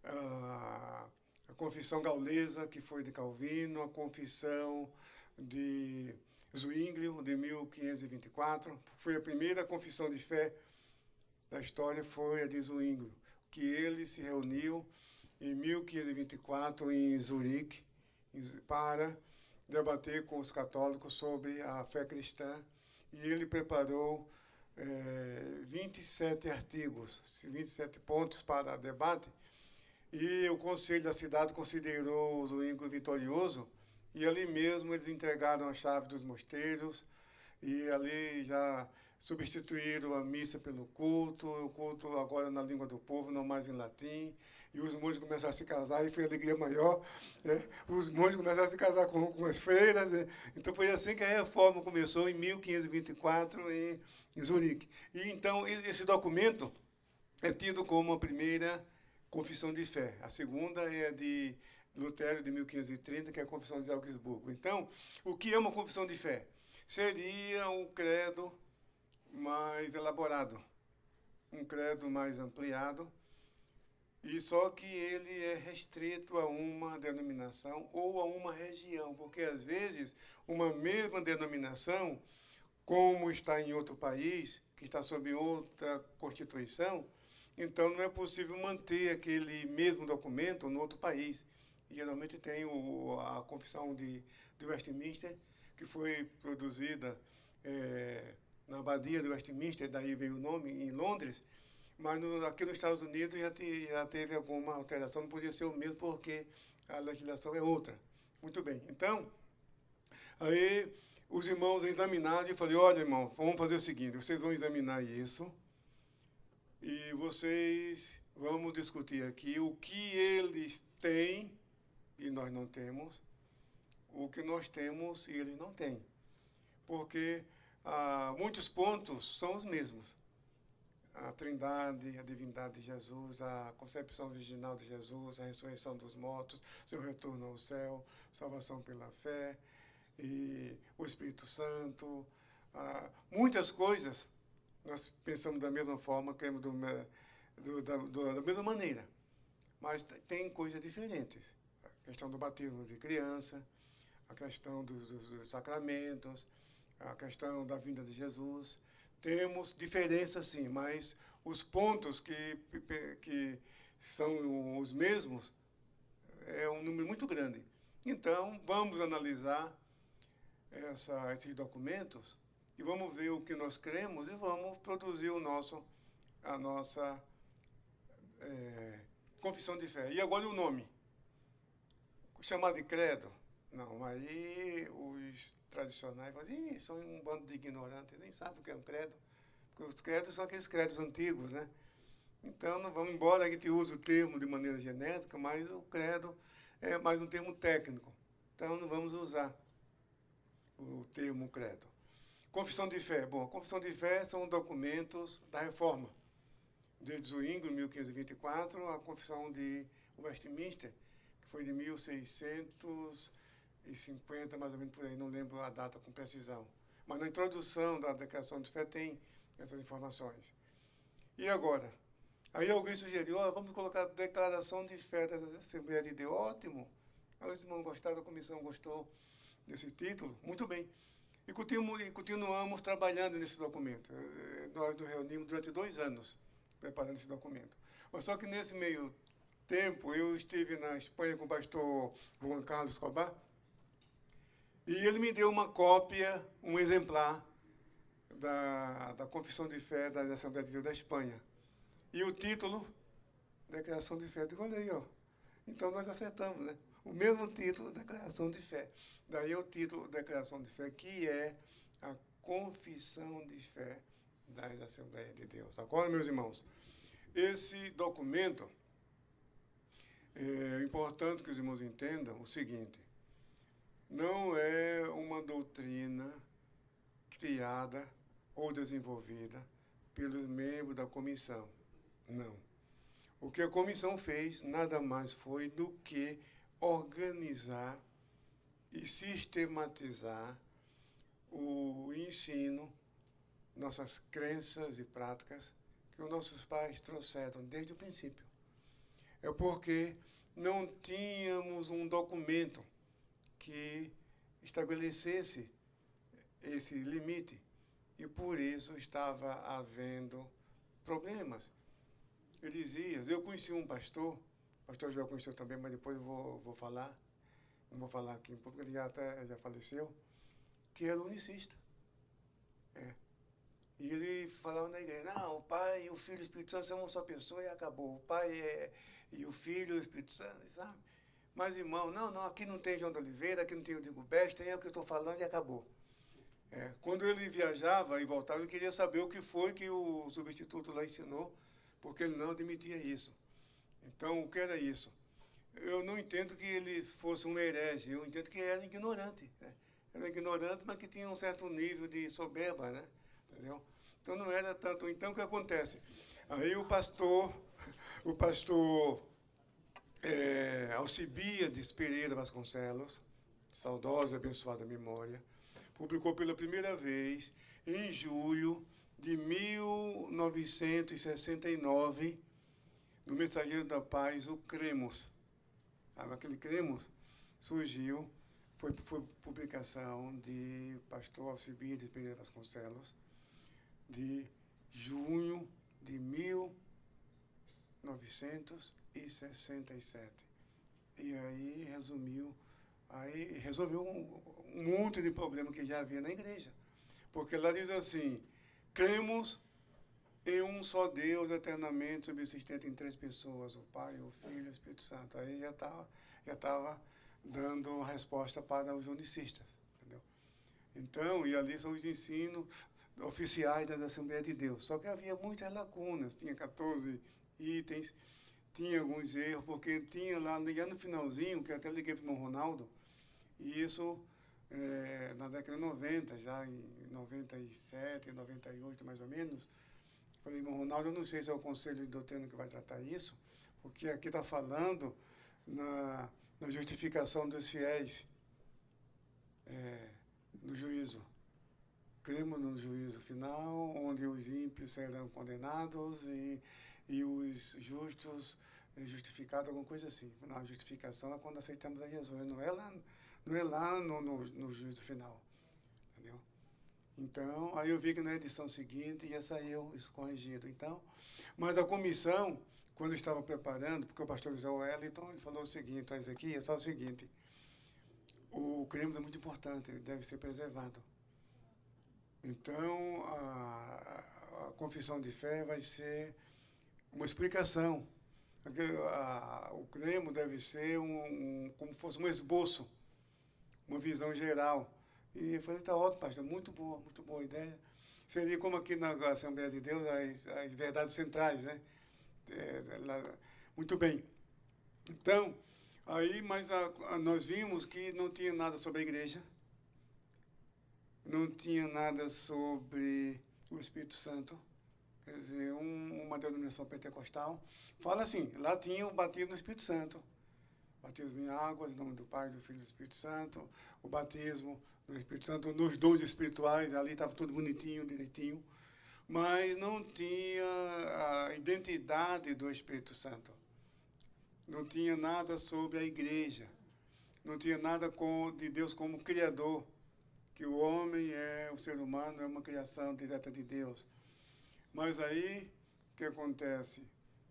B: a confissão gaulesa, que foi de Calvino, a confissão de Zwinglio, de 1524. Foi a primeira confissão de fé da história, foi a de Zwinglio, que ele se reuniu em 1524 em Zurique para debater com os católicos sobre a fé cristã, e ele preparou 27 artigos, 27 pontos para debate, e o Conselho da cidade considerou o Zwingli vitorioso, e ali mesmo eles entregaram a chave dos mosteiros, e ali já substituíram a missa pelo culto, o culto agora na língua do povo, não mais em latim, e os monges começaram a se casar, e foi a alegria maior, né? Os monges começaram a se casar com as freiras, né? Então foi assim que a reforma começou, em 1524, em Zurique. E então esse documento é tido como a primeira confissão de fé. A segunda é de Lutero, de 1530, que é a Confissão de Augsburgo. Então, o que é uma confissão de fé? Seria um credo mais elaborado, um credo mais ampliado, e só que ele é restrito a uma denominação ou a uma região, porque às vezes uma mesma denominação, como está em outro país, que está sob outra constituição, então não é possível manter aquele mesmo documento no outro país. E, geralmente tem a Confissão de Westminster, que foi produzida na Abadia de Westminster, daí veio o nome, em Londres, mas aqui nos Estados Unidos já teve alguma alteração, não podia ser o mesmo porque a legislação é outra. Muito bem, então, aí os irmãos examinaram e eu falei, olha, irmão, vamos fazer o seguinte, vocês vão examinar isso e vocês vamos discutir aqui o que eles têm e nós não temos, o que nós temos e eles não têm. Porque muitos pontos são os mesmos. A trindade, a divindade de Jesus, a concepção virginal de Jesus, a ressurreição dos mortos, seu retorno ao céu, salvação pela fé, e o Espírito Santo. Muitas coisas nós pensamos da mesma forma, queremos da mesma maneira, mas tem coisas diferentes. A questão do batismo de criança, a questão dos sacramentos, a questão da vinda de Jesus. Temos diferenças, sim, mas os pontos que são os mesmos é um número muito grande. Então, vamos analisar esses documentos e vamos ver o que nós cremos e vamos produzir a nossa confissão de fé. E agora o nome. Chamar de credo? Não, aí os tradicionais falam, são um bando de ignorantes, nem sabem o que é um credo, porque os credos são aqueles credos antigos, né? Então, não vamos embora, a gente usa o termo de maneira genética, mas o credo é mais um termo técnico. Então, não vamos usar o termo credo. Confissão de fé. Bom, a confissão de fé são documentos da Reforma. De Zwingli, em 1524, a confissão de Westminster, que foi de 1650, mais ou menos por aí, não lembro a data com precisão. Mas na introdução da declaração de fé tem essas informações. E agora? Aí alguém sugeriu, vamos colocar a declaração de fé da Assembleia de Deus. Ótimo! Aí os irmãos gostaram, a comissão gostou desse título. Muito bem. E continuamos trabalhando nesse documento. Nós nos reunimos durante 2 anos preparando esse documento. Mas só que nesse meio tempo, eu estive na Espanha com o pastor Juan Carlos Escobar, e ele me deu uma cópia, um exemplar da Confissão de Fé da Assembleia de Deus da Espanha. E o título, Declaração de Fé. Eu digo, olha aí, ó. Então nós acertamos, né? O mesmo título, Declaração de Fé. Daí o título, Declaração de Fé, que é a Confissão de Fé das Assembleias de Deus. Agora, meus irmãos, esse documento, é importante que os irmãos entendam o seguinte: não é uma doutrina criada ou desenvolvida pelos membros da comissão. Não. O que a comissão fez nada mais foi do que organizar e sistematizar o ensino, nossas crenças e práticas que os nossos pais trouxeram desde o princípio. É porque não tínhamos um documento que estabelecesse esse limite e por isso estava havendo problemas. Heresias. Eu conheci um pastor, o pastor João conheceu também, mas depois eu vou falar, não vou falar aqui, porque ele já faleceu, que era unicista. E ele falava o Filho e o Espírito Santo são uma só pessoa e acabou. O Pai e o Filho e o Espírito Santo, sabe? Mas, irmão, não, aqui não tem João de Oliveira, aqui não tem o Diego Best, tem o que eu estou falando e acabou. Quando ele viajava e voltava, ele queria saber o que foi que o substituto lá ensinou, porque ele não admitia isso. Então, o que era isso? Eu não entendo que ele fosse um herege, eu entendo que ele era ignorante. Né? Era ignorante, mas que tinha um certo nível de soberba, né? Entendeu? Então, não era tanto. Então, o que acontece? Aí o pastor Alcibiades Pereira Vasconcelos, saudosa e abençoada memória, publicou pela primeira vez em julho de 1969, no Mensageiro da Paz, o Cremos. Aquele Cremos surgiu, foi publicação de pastor Alcibiades Pereira Vasconcelos, de junho de 1967. E aí resolveu um monte de problema que já havia na igreja. Porque lá diz assim, cremos em um só Deus eternamente subsistente em 3 pessoas, o Pai, o Filho e o Espírito Santo. Aí já estava dando resposta para os unicistas. Entendeu? Então, e ali são os ensinos oficiais da Assembleia de Deus. Só que havia muitas lacunas, tinha 14 itens, tinha alguns erros, porque tinha lá, já no finalzinho, que eu até liguei para o irmão Ronaldo, e isso na década de 90, já em 97, 98 mais ou menos, falei, irmão Ronaldo, eu não sei se é o Conselho de Doutrina que vai tratar isso, porque aqui está falando na justificação dos fiéis no juízo. Cremos no juízo final, onde os ímpios serão condenados e os justos justificados, alguma coisa assim. A justificação é quando aceitamos a Jesus, não é lá no juízo final. Entendeu? Então, aí eu vi que na edição seguinte ia sair isso corrigido. Então, mas a comissão, quando estava preparando, porque o pastor José Wellington, ele falou o seguinte, a Ezequias, fala o seguinte, o cremos é muito importante, ele deve ser preservado. Então, a confissão de fé vai ser uma explicação. O cremo deve ser como fosse um esboço, uma visão geral. E eu falei, está ótimo, pastor, muito boa ideia. Seria como aqui na Assembleia de Deus, as verdades centrais, né? Muito bem. Então, mas nós vimos que não tinha nada sobre a igreja, não tinha nada sobre o Espírito Santo, quer dizer, uma denominação pentecostal. Fala assim, lá tinha o batismo no Espírito Santo, batismo em águas, em nome do Pai, do Filho e do Espírito Santo, o batismo no Espírito Santo, nos dons espirituais, ali estava tudo bonitinho, direitinho, mas não tinha a identidade do Espírito Santo, não tinha nada sobre a igreja, não tinha nada de Deus como Criador, que o homem o ser humano é uma criação direta de Deus. Mas aí, o que acontece?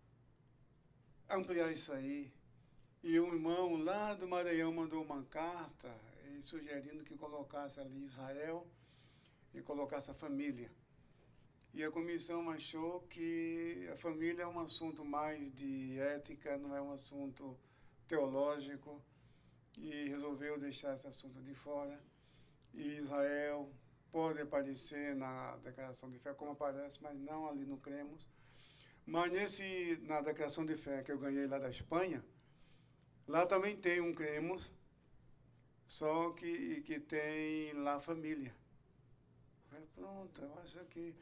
B: Ampliar isso aí. E um irmão lá do Maranhão mandou uma carta sugerindo que colocasse ali Israel e colocasse a família. E a comissão achou que a família é um assunto mais de ética, não é um assunto teológico, e resolveu deixar esse assunto de fora. E Israel pode aparecer na declaração de fé, como aparece, mas não ali no cremos. Mas na declaração de fé que eu ganhei lá da Espanha, lá também tem um cremos, só que tem lá família. Eu falei, pronto, eu acho que...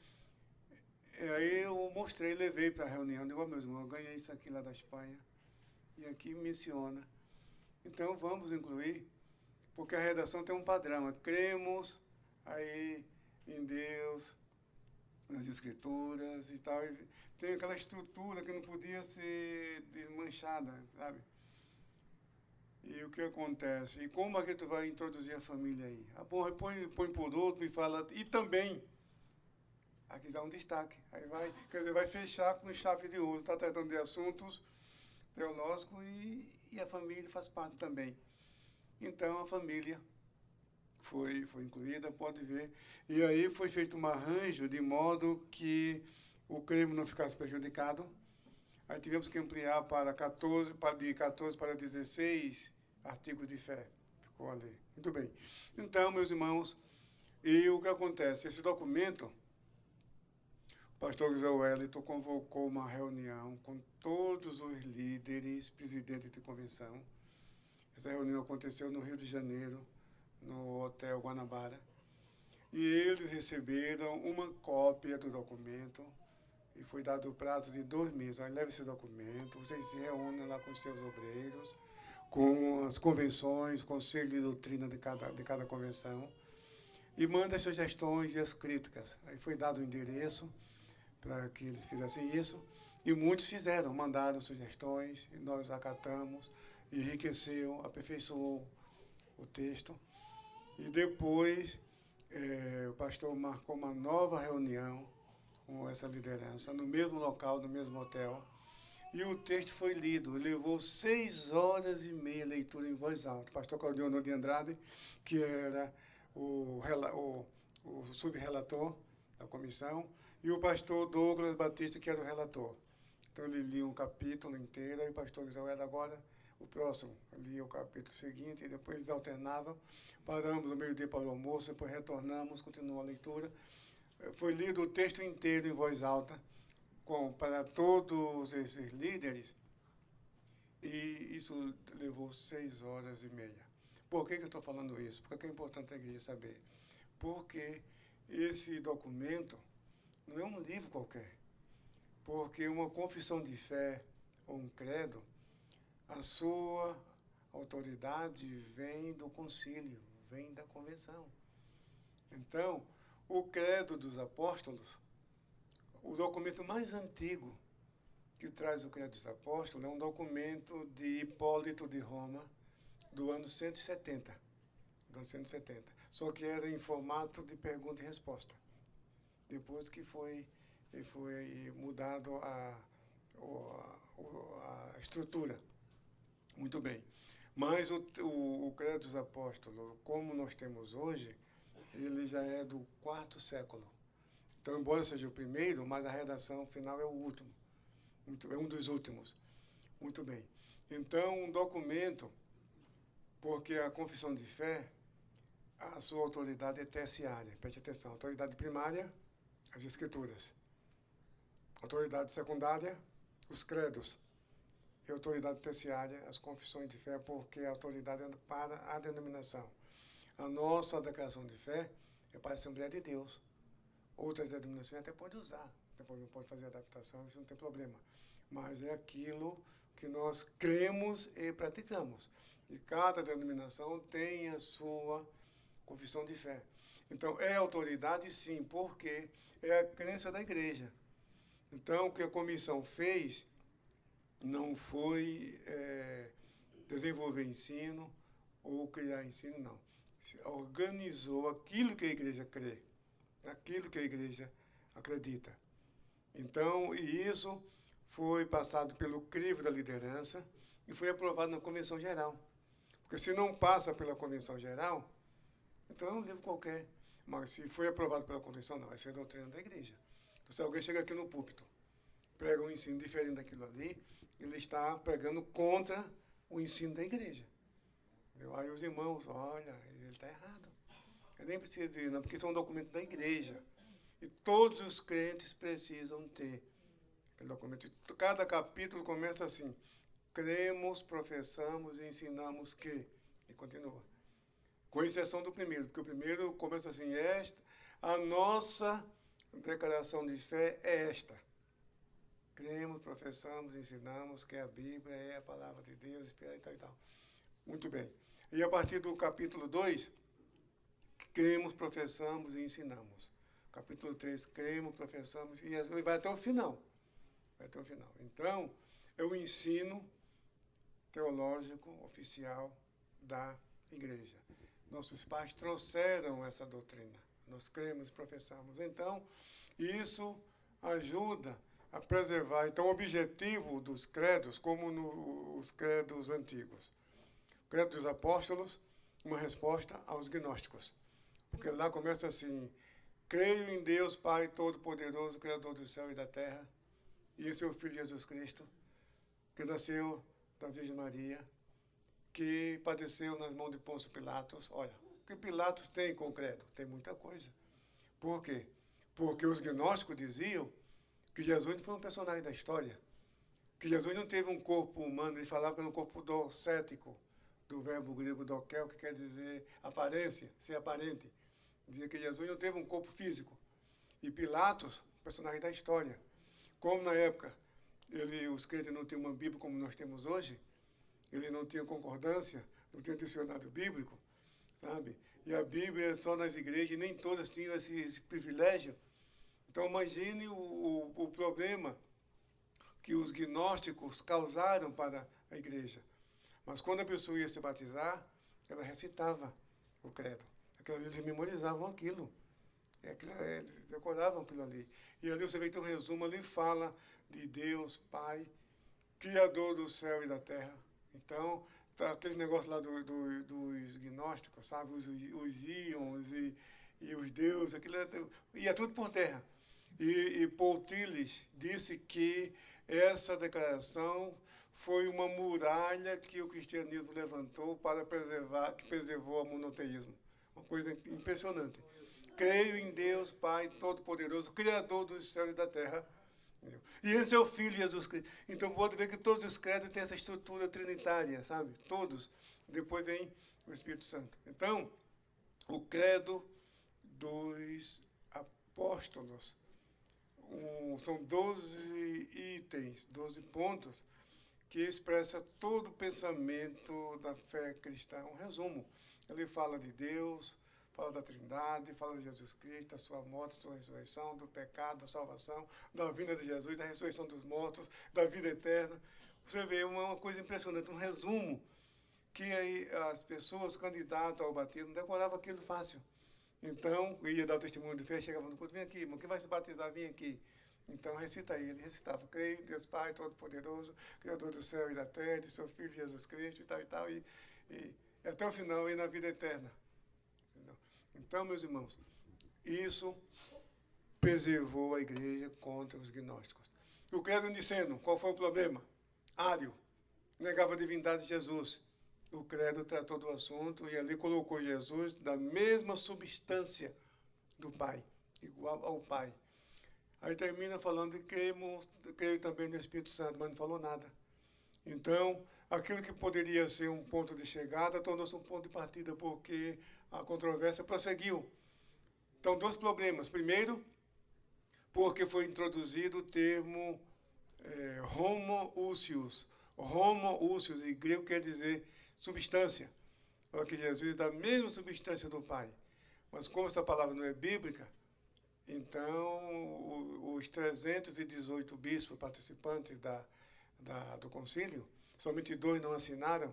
B: Aí eu mostrei, levei para a reunião, digo, meus irmãos, eu ganhei isso aqui lá da Espanha, e aqui menciona. Então, vamos incluir, porque a redação tem um padrão, cremos aí em Deus, nas Escrituras e tal, e tem aquela estrutura que não podia ser desmanchada, sabe? E o que acontece? E como é que tu vai introduzir a família aí? Põe por outro e fala, e também, aqui dá um destaque, aí quer dizer, vai fechar com chave de ouro, está tratando de assuntos teológicos e a família faz parte também. Então, a família foi incluída, pode ver. E aí foi feito um arranjo de modo que o creme não ficasse prejudicado. Aí tivemos que ampliar para 14, de 14 para 16 artigos de fé. Ficou ali. Muito bem. Então, meus irmãos, e o que acontece? Esse documento, o pastor José Wellington convocou uma reunião com todos os líderes, presidentes de convenção. Essa reunião aconteceu no Rio de Janeiro, no Hotel Guanabara. E eles receberam uma cópia do documento e foi dado o prazo de 2 meses. Olha, leve esse documento, vocês se reúnem lá com os seus obreiros, com as convenções, conselho de doutrina de cada convenção, e manda as sugestões e as críticas. Aí foi dado o endereço para que eles fizessem isso, e muitos fizeram, mandaram sugestões, e nós acatamos, enriqueceu, aperfeiçoou o texto. E depois o pastor marcou uma nova reunião com essa liderança, no mesmo local, no mesmo hotel, e o texto foi lido. Levou 6 horas e meia leitura em voz alta. O pastor Claudionor de Andrade, que era o subrelator da comissão, e o pastor Douglas Batista, que era o relator. Então, ele lia um capítulo inteiro, e o pastor José Wellington agora, o próximo, lia o capítulo seguinte, e depois eles alternavam. Paramos ao meio-dia para o almoço, depois retornamos, continuou a leitura. Foi lido o texto inteiro em voz alta, para todos esses líderes, e isso levou 6 horas e meia. Por que eu estou falando isso? Porque é importante a igreja saber. Porque esse documento não é um livro qualquer. Porque uma confissão de fé ou um credo, a sua autoridade vem do concílio, vem da convenção. Então, o credo dos apóstolos, o documento mais antigo que traz o credo dos apóstolos é um documento de Hipólito de Roma, do ano 170. Só que era em formato de pergunta e resposta. Depois que foi mudado a estrutura. Muito bem. Mas o credo dos apóstolos, como nós temos hoje, ele já é do 4º século. Então, embora seja o primeiro, mas a redação final é o último. É um dos últimos. Muito bem. Então, um documento, porque a confissão de fé, a sua autoridade é terciária. Preste atenção. Autoridade primária, as escrituras. Autoridade secundária, os credos. E autoridade terciária, as confissões de fé, porque a autoridade é para a denominação. A nossa declaração de fé é para a Assembleia de Deus. Outras denominações até pode usar, depois pode fazer adaptação, isso não tem problema. Mas é aquilo que nós cremos e praticamos. E cada denominação tem a sua confissão de fé. Então, é autoridade, sim, porque é a crença da igreja. Então, o que a comissão fez não foi desenvolver ensino ou criar ensino, não. Organizou aquilo que a igreja crê, aquilo que a igreja acredita. Então, e isso foi passado pelo crivo da liderança e foi aprovado na Convenção Geral. Porque se não passa pela Convenção Geral, então é um livro qualquer. Mas se foi aprovado pela Convenção, não, vai ser a doutrina da igreja. Então, se alguém chega aqui no púlpito, prega um ensino diferente daquilo ali, ele está pregando contra o ensino da igreja. Aí os irmãos, olha, ele está errado. Eu nem preciso dizer, não, porque isso é um documento da igreja. E todos os crentes precisam ter aquele documento. Cada capítulo começa assim: cremos, professamos e ensinamos que. E continua. Com exceção do primeiro, porque o primeiro começa assim: a nossa declaração de fé é esta. Cremos, professamos, ensinamos que a Bíblia é a palavra de Deus, e tal e tal. Muito bem. E a partir do capítulo 2, cremos, professamos e ensinamos. Capítulo 3, cremos, professamos, e vai até o final. Vai até o final. Então, é o ensino teológico oficial da igreja. Nossos pais trouxeram essa doutrina. Nós cremos, professamos. Então, isso ajuda a preservar. Então, o objetivo dos credos, como nos credos antigos. O credo dos apóstolos, uma resposta aos gnósticos. Porque lá começa assim: Creio em Deus, Pai Todo-Poderoso, Criador do céu e da terra, e em seu Filho Jesus Cristo, que nasceu da Virgem Maria, que padeceu nas mãos de Pôncio Pilatos. Olha, o que Pilatos tem com o credo? Tem muita coisa. Por quê? Porque os gnósticos diziam que Jesus não foi um personagem da história, que Jesus não teve um corpo humano. Ele falava que era um corpo docético, do verbo grego dokel, que quer dizer aparência, ser aparente. Dizia que Jesus não teve um corpo físico. E Pilatos, personagem da história. Como na época os crentes não tinham uma Bíblia como nós temos hoje, ele não tinha concordância, não tinha dicionário bíblico, sabe? E a Bíblia só nas igrejas, nem todas tinham esse privilégio. Então imagine o problema que os gnósticos causaram para a igreja. Mas quando a pessoa ia se batizar, ela recitava o credo. Eles memorizavam aquilo. Decoravam aquilo ali. E ali você vê que tem um resumo, ali fala de Deus, Pai, Criador do céu e da terra. Então, tá aquele negócio lá dos gnósticos, sabe? Os íons e os deuses, aquilo ia tudo por terra. E Paul Tillich disse que essa declaração foi uma muralha que o cristianismo levantou para preservar, que preservou o monoteísmo. Uma coisa impressionante. Creio em Deus, Pai Todo-Poderoso, Criador dos céus e da terra. E esse é o Filho de Jesus Cristo. Então, pode ver que todos os credos têm essa estrutura trinitária, sabe? Todos. Depois vem o Espírito Santo. Então, o credo dos apóstolos são 12 itens, 12 pontos, que expressa todo o pensamento da fé cristã. Um resumo. Ele fala de Deus, fala da Trindade, fala de Jesus Cristo, da sua morte, da sua ressurreição, do pecado, da salvação, da vinda de Jesus, da ressurreição dos mortos, da vida eterna. Você vê uma coisa impressionante, um resumo, que aí as pessoas, candidatas ao batismo, decoravam aquilo fácil. Então, ia dar o testemunho de fé, chegava no culto, vem aqui, irmão, quem vai se batizar, vem aqui. Então, recita aí. Ele recitava, creio em Deus Pai Todo-Poderoso, Criador do céu e da terra, de seu Filho Jesus Cristo, e tal, e tal, e até o final, e na vida eterna. Então, meus irmãos, isso preservou a igreja contra os gnósticos. O credo niceno, qual foi o problema? Ário, negava a divindade de Jesus. O credo tratou do assunto e ali colocou Jesus da mesma substância do Pai, igual ao Pai. Aí termina falando de creio também no Espírito Santo, mas não falou nada. Então, aquilo que poderia ser um ponto de chegada tornou-se um ponto de partida, porque a controvérsia prosseguiu. Então, dois problemas. Primeiro, porque foi introduzido o termo homoousios. Homoousios, em grego, quer dizer substância. Fala que Jesus é da mesma substância do Pai. Mas como essa palavra não é bíblica, então os 318 bispos participantes do concílio, somente 2 não assinaram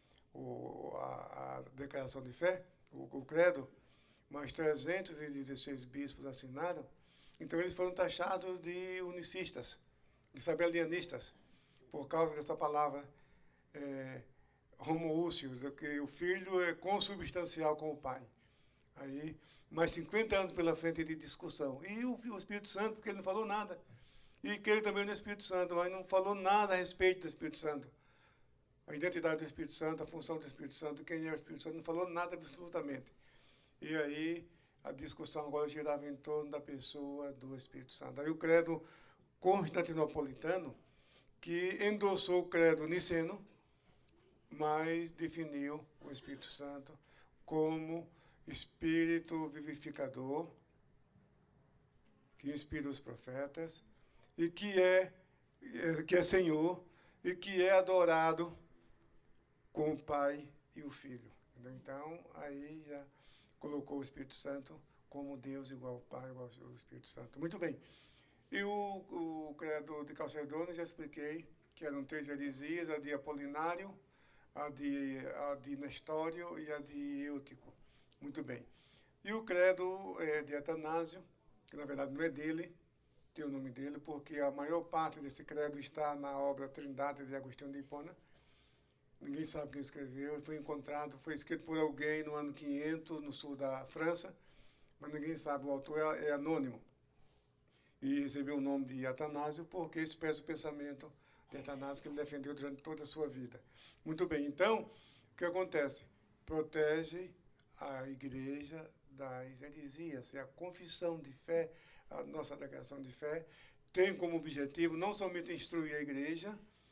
B: a declaração de fé, o credo, mas 316 bispos assinaram. Então eles foram taxados de unicistas, de sabelianistas, por causa dessa palavra homoousios, que o Filho é consubstancial com o Pai. Aí, mais 50 anos pela frente de discussão. E o Espírito Santo, porque ele não falou nada. E creio também no Espírito Santo, mas não falou nada a respeito do Espírito Santo. A identidade do Espírito Santo, a função do Espírito Santo, quem é o Espírito Santo, não falou nada absolutamente. E aí a discussão agora girava em torno da pessoa do Espírito Santo. Aí o credo constantinopolitano, que endossou o credo niceno, mas definiu o Espírito Santo como Espírito vivificador, que inspira os profetas, e que é Senhor, e que é adorado com o Pai e o Filho. Então, aí já colocou o Espírito Santo como Deus igual ao Pai, igual ao Espírito Santo. Muito bem. E o credo de Calcedônio, já expliquei, que eram 3 heresias, a de Apolinário, a de Nestório e a de Eutico. Muito bem. E o credo de Atanásio, que na verdade não é dele, tem o nome dele, porque a maior parte desse credo está na obra Trindade de Agostinho de Hipona. Ninguém sabe quem escreveu, foi escrito por alguém no ano 500, no sul da França, mas ninguém sabe, o autor é anônimo. E recebeu o nome de Atanásio porque expressa o pensamento de Atanásio que ele defendeu durante toda a sua vida. Muito bem, então, o que acontece? Protege a igreja das heresias, é a confissão de fé, a nossa declaração de fé, tem como objetivo não somente instruir a igreja,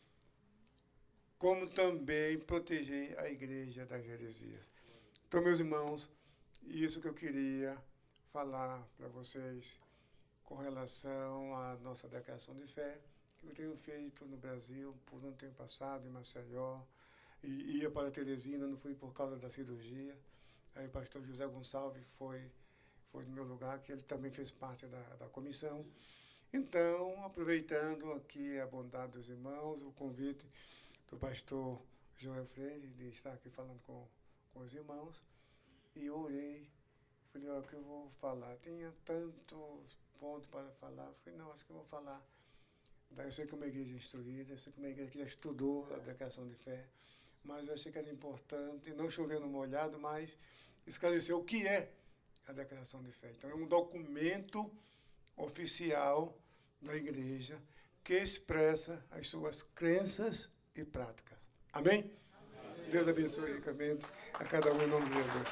B: como também proteger a igreja das heresias. Então, meus irmãos, isso que eu queria falar para vocês com relação à nossa declaração de fé, que eu tenho feito no Brasil por um tempo passado, em Maceió, e ia para Teresina, não fui por causa da cirurgia. Aí o pastor José Gonçalves foi no meu lugar, que ele também fez parte da comissão. Então, aproveitando aqui a bondade dos irmãos, o convite do pastor Joel Freire de estar aqui falando com os irmãos, e eu orei, falei, o que eu vou falar? Tinha tantos pontos para falar, falei, não, acho que eu vou falar. Eu sei que é uma igreja instruída, eu sei que é uma igreja que já estudou a declaração de fé, mas eu achei que era importante, não chover no molhado, mas esclarecer o que é a declaração de fé. Então, é um documento oficial da igreja que expressa as suas crenças e práticas. Amém? Amém. Deus abençoe ricamente a cada um em nome de Jesus.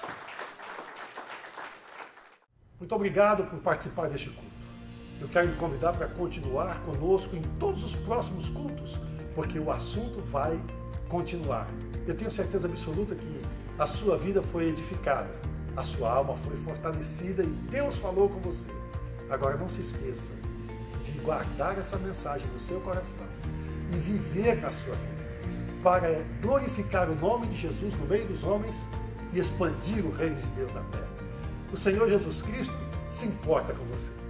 A: Muito obrigado por participar deste culto. Eu quero lhe convidar para continuar conosco em todos os próximos cultos, porque o assunto vai continuar. Eu tenho certeza absoluta que a sua vida foi edificada, a sua alma foi fortalecida e Deus falou com você. Agora não se esqueça de guardar essa mensagem no seu coração e viver na sua vida, para glorificar o nome de Jesus no meio dos homens e expandir o reino de Deus na terra. O Senhor Jesus Cristo se importa com você.